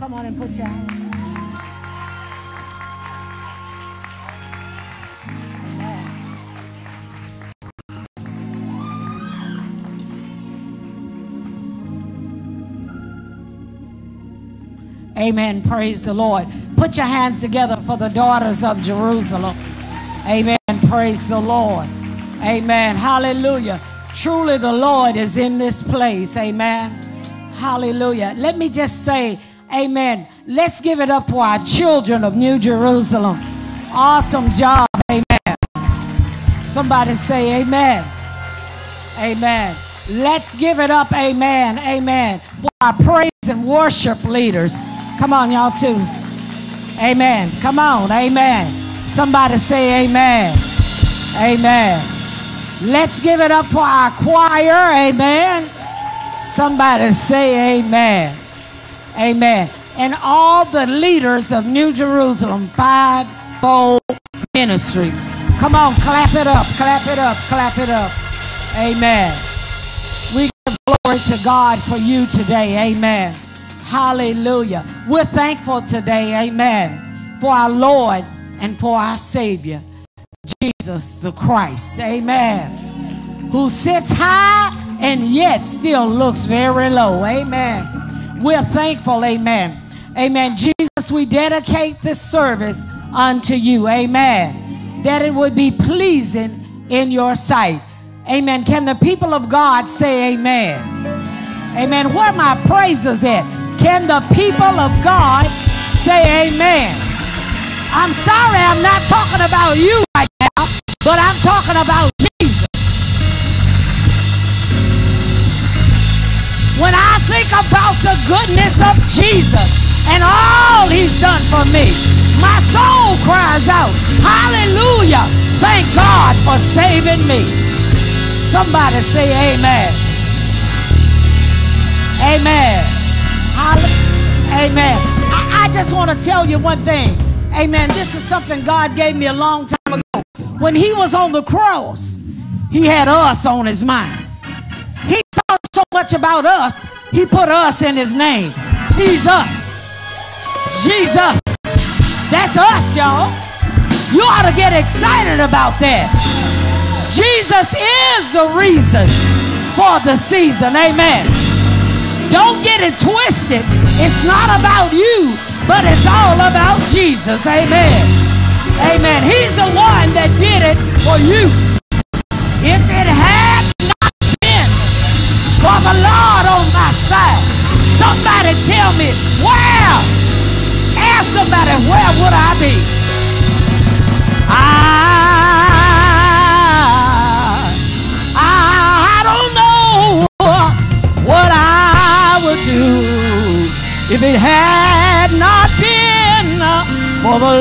Come on and put your hands. Amen. Praise the Lord. Put your hands together for the daughters of Jerusalem. Amen. Praise the Lord. Amen. Hallelujah. Truly the Lord is in this place. Amen. Hallelujah. Let me just say, amen. Let's give it up for our children of New Jerusalem. Awesome job. Amen. Somebody say amen. Amen. Let's give it up. Amen. Amen. For our praise and worship leaders. Come on, y'all, too. Amen. Come on. Amen. Somebody say amen. Amen. Let's give it up for our choir. Amen. Somebody say amen. Amen. And all the leaders of New Jerusalem Fivefold Ministries. Come on, clap it up. Clap it up. Clap it up. Amen. We give glory to God for you today. Amen. Hallelujah. We're thankful today, amen, for our Lord and for our Savior, Jesus the Christ, amen, who sits high and yet still looks very low, amen. We're thankful, amen. Amen. Jesus, we dedicate this service unto you, amen, that it would be pleasing in your sight. Amen. Can the people of God say amen? Amen. Where are my praises at? Can the people of God say amen? I'm sorry I'm not talking about you right now, but I'm talking about Jesus. When I think about the goodness of Jesus and all he's done for me, my soul cries out, hallelujah, thank God for saving me. Somebody say amen. Amen. Amen. I just want to tell you one thing. Amen. This is something God gave me a long time ago. When he was on the cross, he had us on his mind. He thought so much about us, he put us in his name. Jesus. Jesus. That's us, y'all. You ought to get excited about that. Jesus is the reason for the season. Amen. Don't get it twisted. It's not about you, but it's all about Jesus. Amen. Amen. He's the one that did it for you. If it had not been for the Lord on my side, somebody tell me where? Ask somebody, where would I be? I don't know what I would do if it had not been for the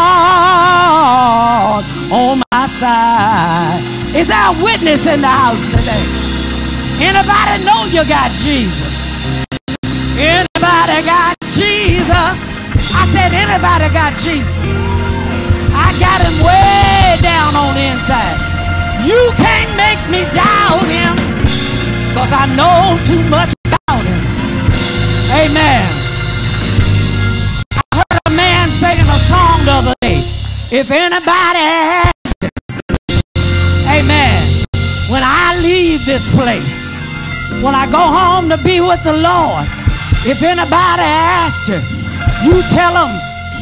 Lord on my side. Is there a witness in the house today? Anybody know you got Jesus? Anybody got Jesus? I said anybody got Jesus? I got him way down on the inside. You can't make me doubt him, because I know too much about him. Amen. I heard a man singing a song the other day. If anybody has it, amen, when I leave this place, when I go home to be with the Lord, if anybody asks you, you tell them,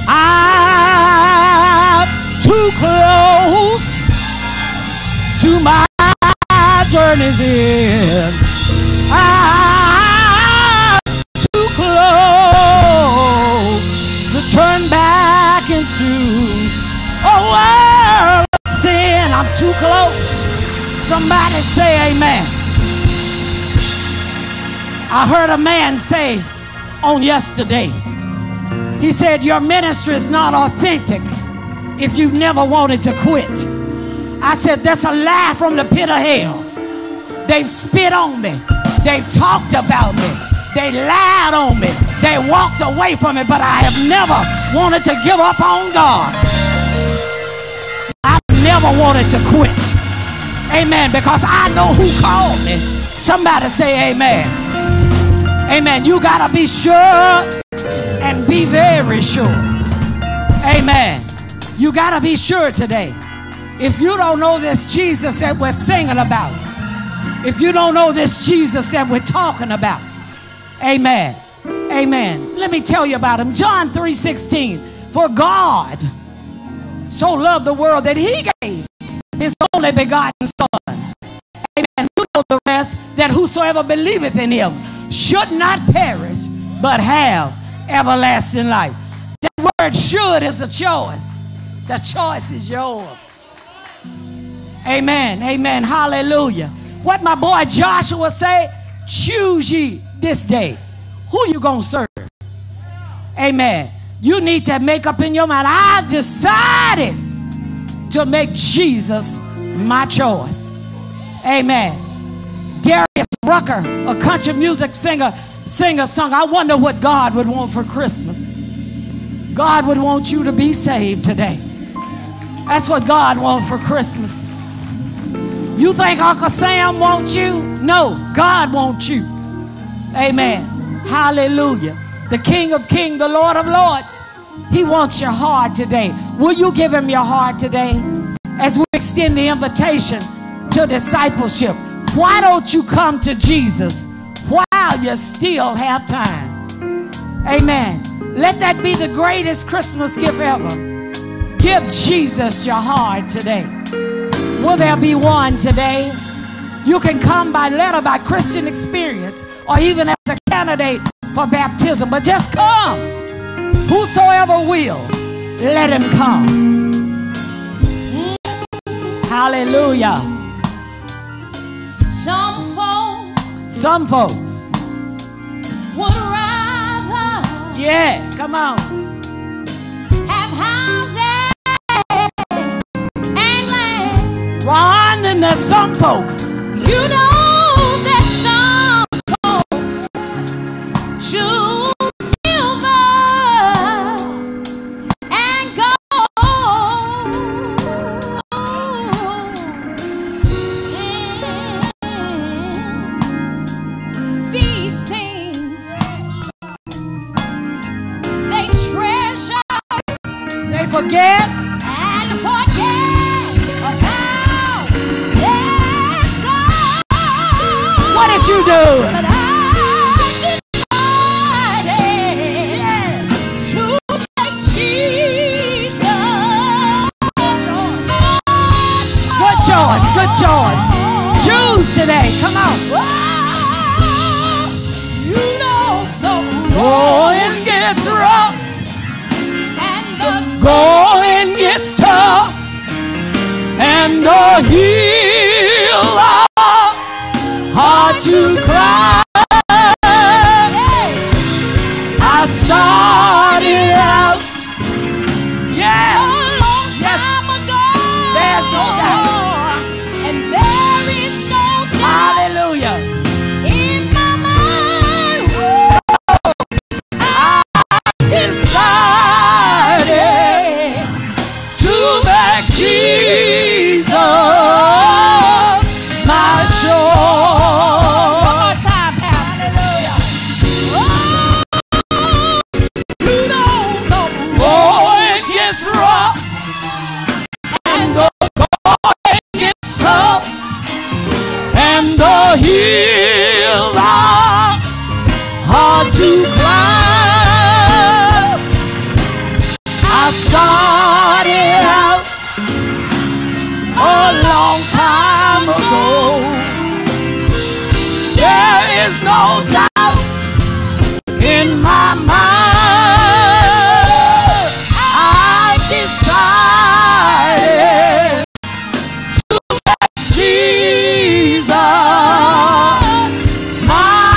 I'm too close to my journey's end. I'm too close to turn back into a world of sin. I'm too close. Somebody say amen. I heard a man say on yesterday, he said, your ministry is not authentic if you've never wanted to quit. I said, that's a lie from the pit of hell. They've spit on me. They've talked about me. They lied on me. They walked away from me, but I have never wanted to give up on God. I've never wanted to quit. Amen. Because I know who called me. Somebody say amen. Amen. You got to be sure and be very sure. Amen. You got to be sure today. If you don't know this Jesus that we're singing about, if you don't know this Jesus that we're talking about, amen. Amen. Let me tell you about him. John 3:16. For God so loved the world that he gave his only begotten Son. Amen. You know the rest, that whosoever believeth in him should not perish, but have everlasting life. That word should is a choice. The choice is yours. Amen. Amen. Hallelujah. What my boy Joshua say, choose ye this day who you gonna serve. Amen. You need to make up in your mind, I've decided to make Jesus my choice. Amen. Darius Rucker, a country music singer sung, I wonder what God would want for Christmas. God would want you to be saved today. That's what God wants for Christmas. You think Uncle Sam wants you? No, God wants you. Amen. Hallelujah. The King of Kings, the Lord of Lords. He wants your heart today. Will you give him your heart today? As we extend the invitation to discipleship, why don't you come to Jesus while you still have time? Amen. Let that be the greatest Christmas gift ever. Give Jesus your heart today. Will there be one today? You can come by letter, by Christian Experience, or even as a candidate for baptism, but just come. Whosoever will, let him come. Hallelujah. Some folks would rather, yeah, come on, have houses and land. Ron, and there's some folks, you know that some folks choose silver and gold. These things they treasure, they forget and forget about their soul. What did you do? But I decided to make Jesus. Good choice, good choice. Choose today, come on. You know the Going gets rough, and the going gets tough, and the hill hard to climb. I started out, yeah, a long time ago. there's no doubt. And there is no doubt Hallelujah. in my mind. Decided to make Jesus my choice. One more time, Pastor. You don't know. Going gets rough, and the going gets tough, and the hills are hard to climb. I started out a long time ago. There is no doubt in my mind. I decided to make Jesus my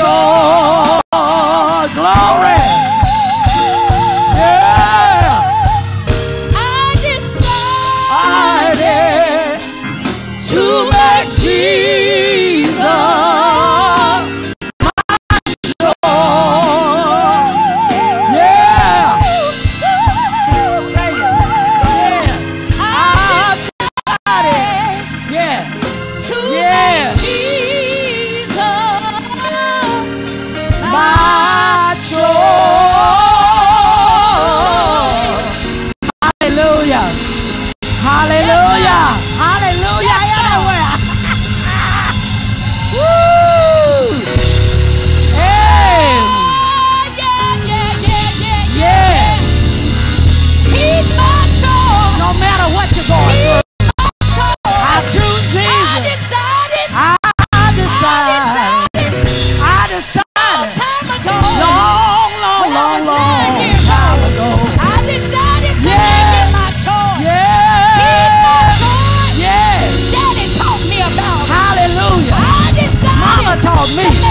choice. Glory. Yeah. I Decided to make Jesus my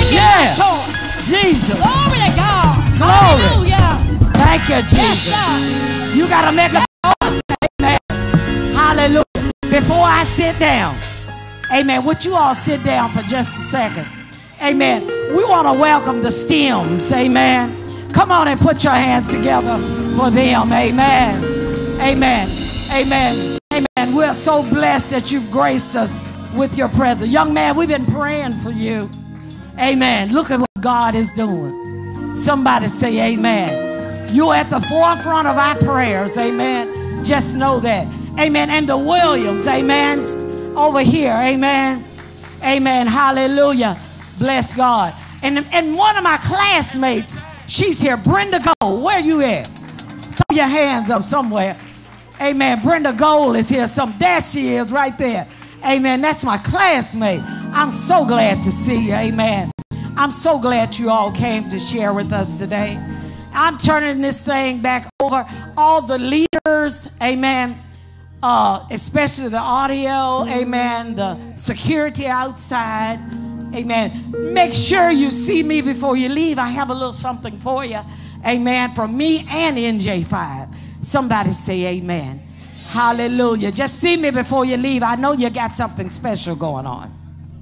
is Yeah. my choice. Jesus. Glory to God. Glory. Hallelujah. Thank you, Jesus. Yes, sir. You got to make a choice. Amen. Hallelujah. Before I sit down, amen, would you all sit down for just a second? Amen. We want to welcome the stems. Amen. Come on and put your hands together for them. Amen. Amen. Amen. Amen. We're so blessed that you've graced us with your presence. Young man, we've been praying for you. Amen. Look at what God is doing. Somebody say amen. You're at the forefront of our prayers. Amen. Just know that. Amen. And the Williams, amen, over here. Amen. Amen. Hallelujah. Bless God. And one of my classmates, she's here. Brenda Gold. Where you at? Throw your hands up somewhere. Amen. Brenda Gold is here. There she is right there. Amen. That's my classmate. I'm so glad to see you. Amen. I'm so glad you all came to share with us today. I'm turning this thing back over. All the leaders, amen, especially the audio, amen, the security outside, amen. Make sure you see me before you leave. I have a little something for you, amen, from me and NJ5. Somebody say amen. Hallelujah. Just see me before you leave. I know you got something special going on.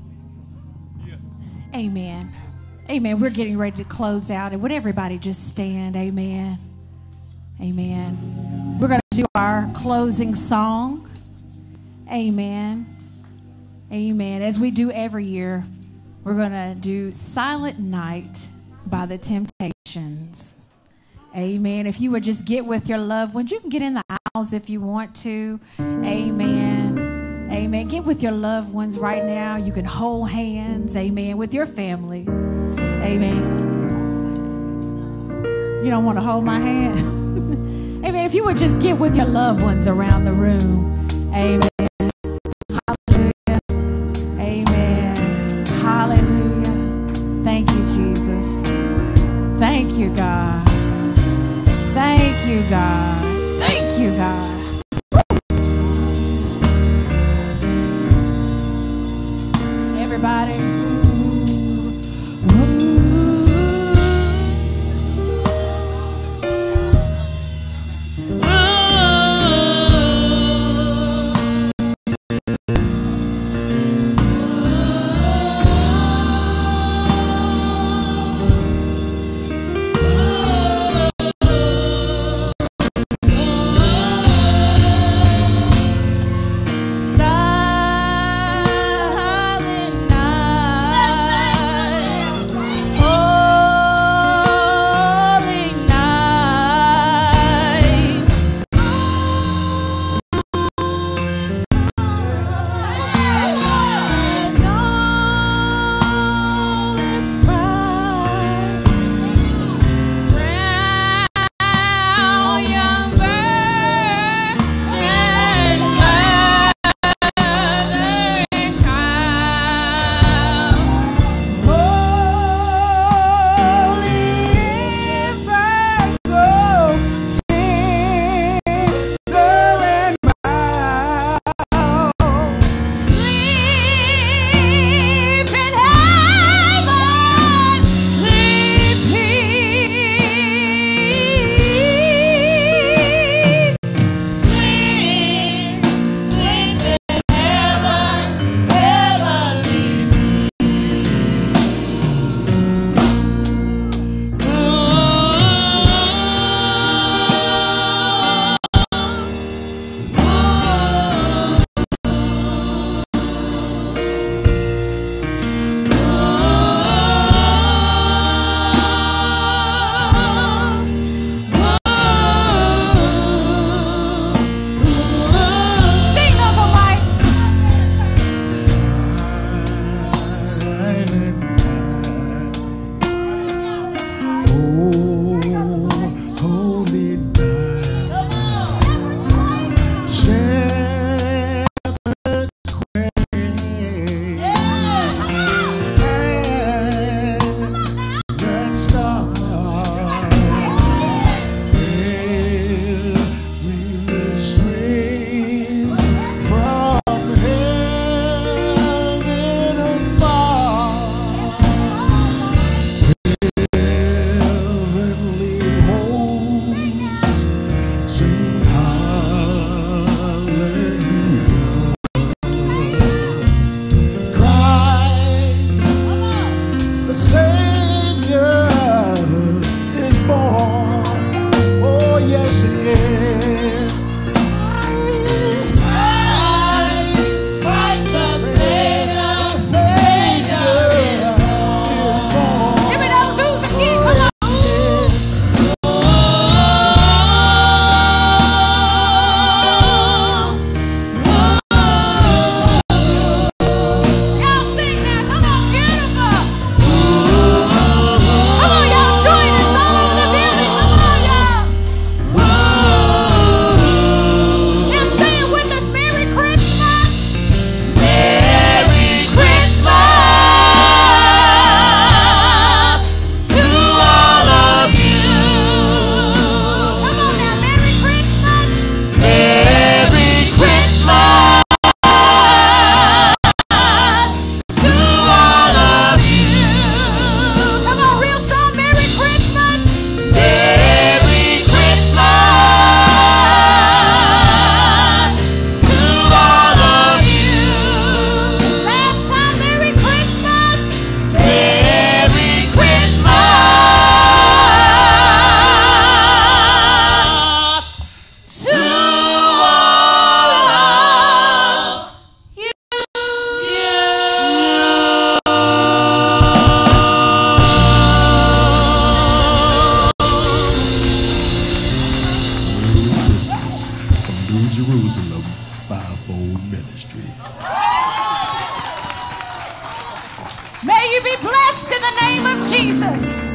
Amen. Amen. We're getting ready to close out. And would everybody just stand? Amen. Amen. We're going to do our closing song. Amen. Amen. As we do every year, we're going to do Silent Night by the Temptations. Amen. If you would just get with your loved ones, you can get in the aisles if you want to. Amen. Amen. Get with your loved ones right now. You can hold hands. Amen. With your family. Amen. You don't want to hold my hand? Amen. If you would just get with your loved ones around the room. Amen. Hallelujah. Amen. Hallelujah. Thank you, Jesus. Thank you, God. Thank you, God. Thank you, God. Everybody. Savior is born. Oh, yes, he is. Christ the Savior is born. Give me those who's again. Come on. Y'all sing now. Come on, beautiful. Come on, y'all. Join us all over the building. Come on, y'all. Now say it with us. Merry Christmas. Merry Christmas to all of you. Come on now. Merry Christmas. Merry Christmas to all of you. Come on, real strong. Merry Christmas. Merry Christmas to all of you. Last time. Merry Christmas. Merry Christmas to Christmas from New Jerusalem Fivefold Ministry. May you be blessed in the name of Jesus.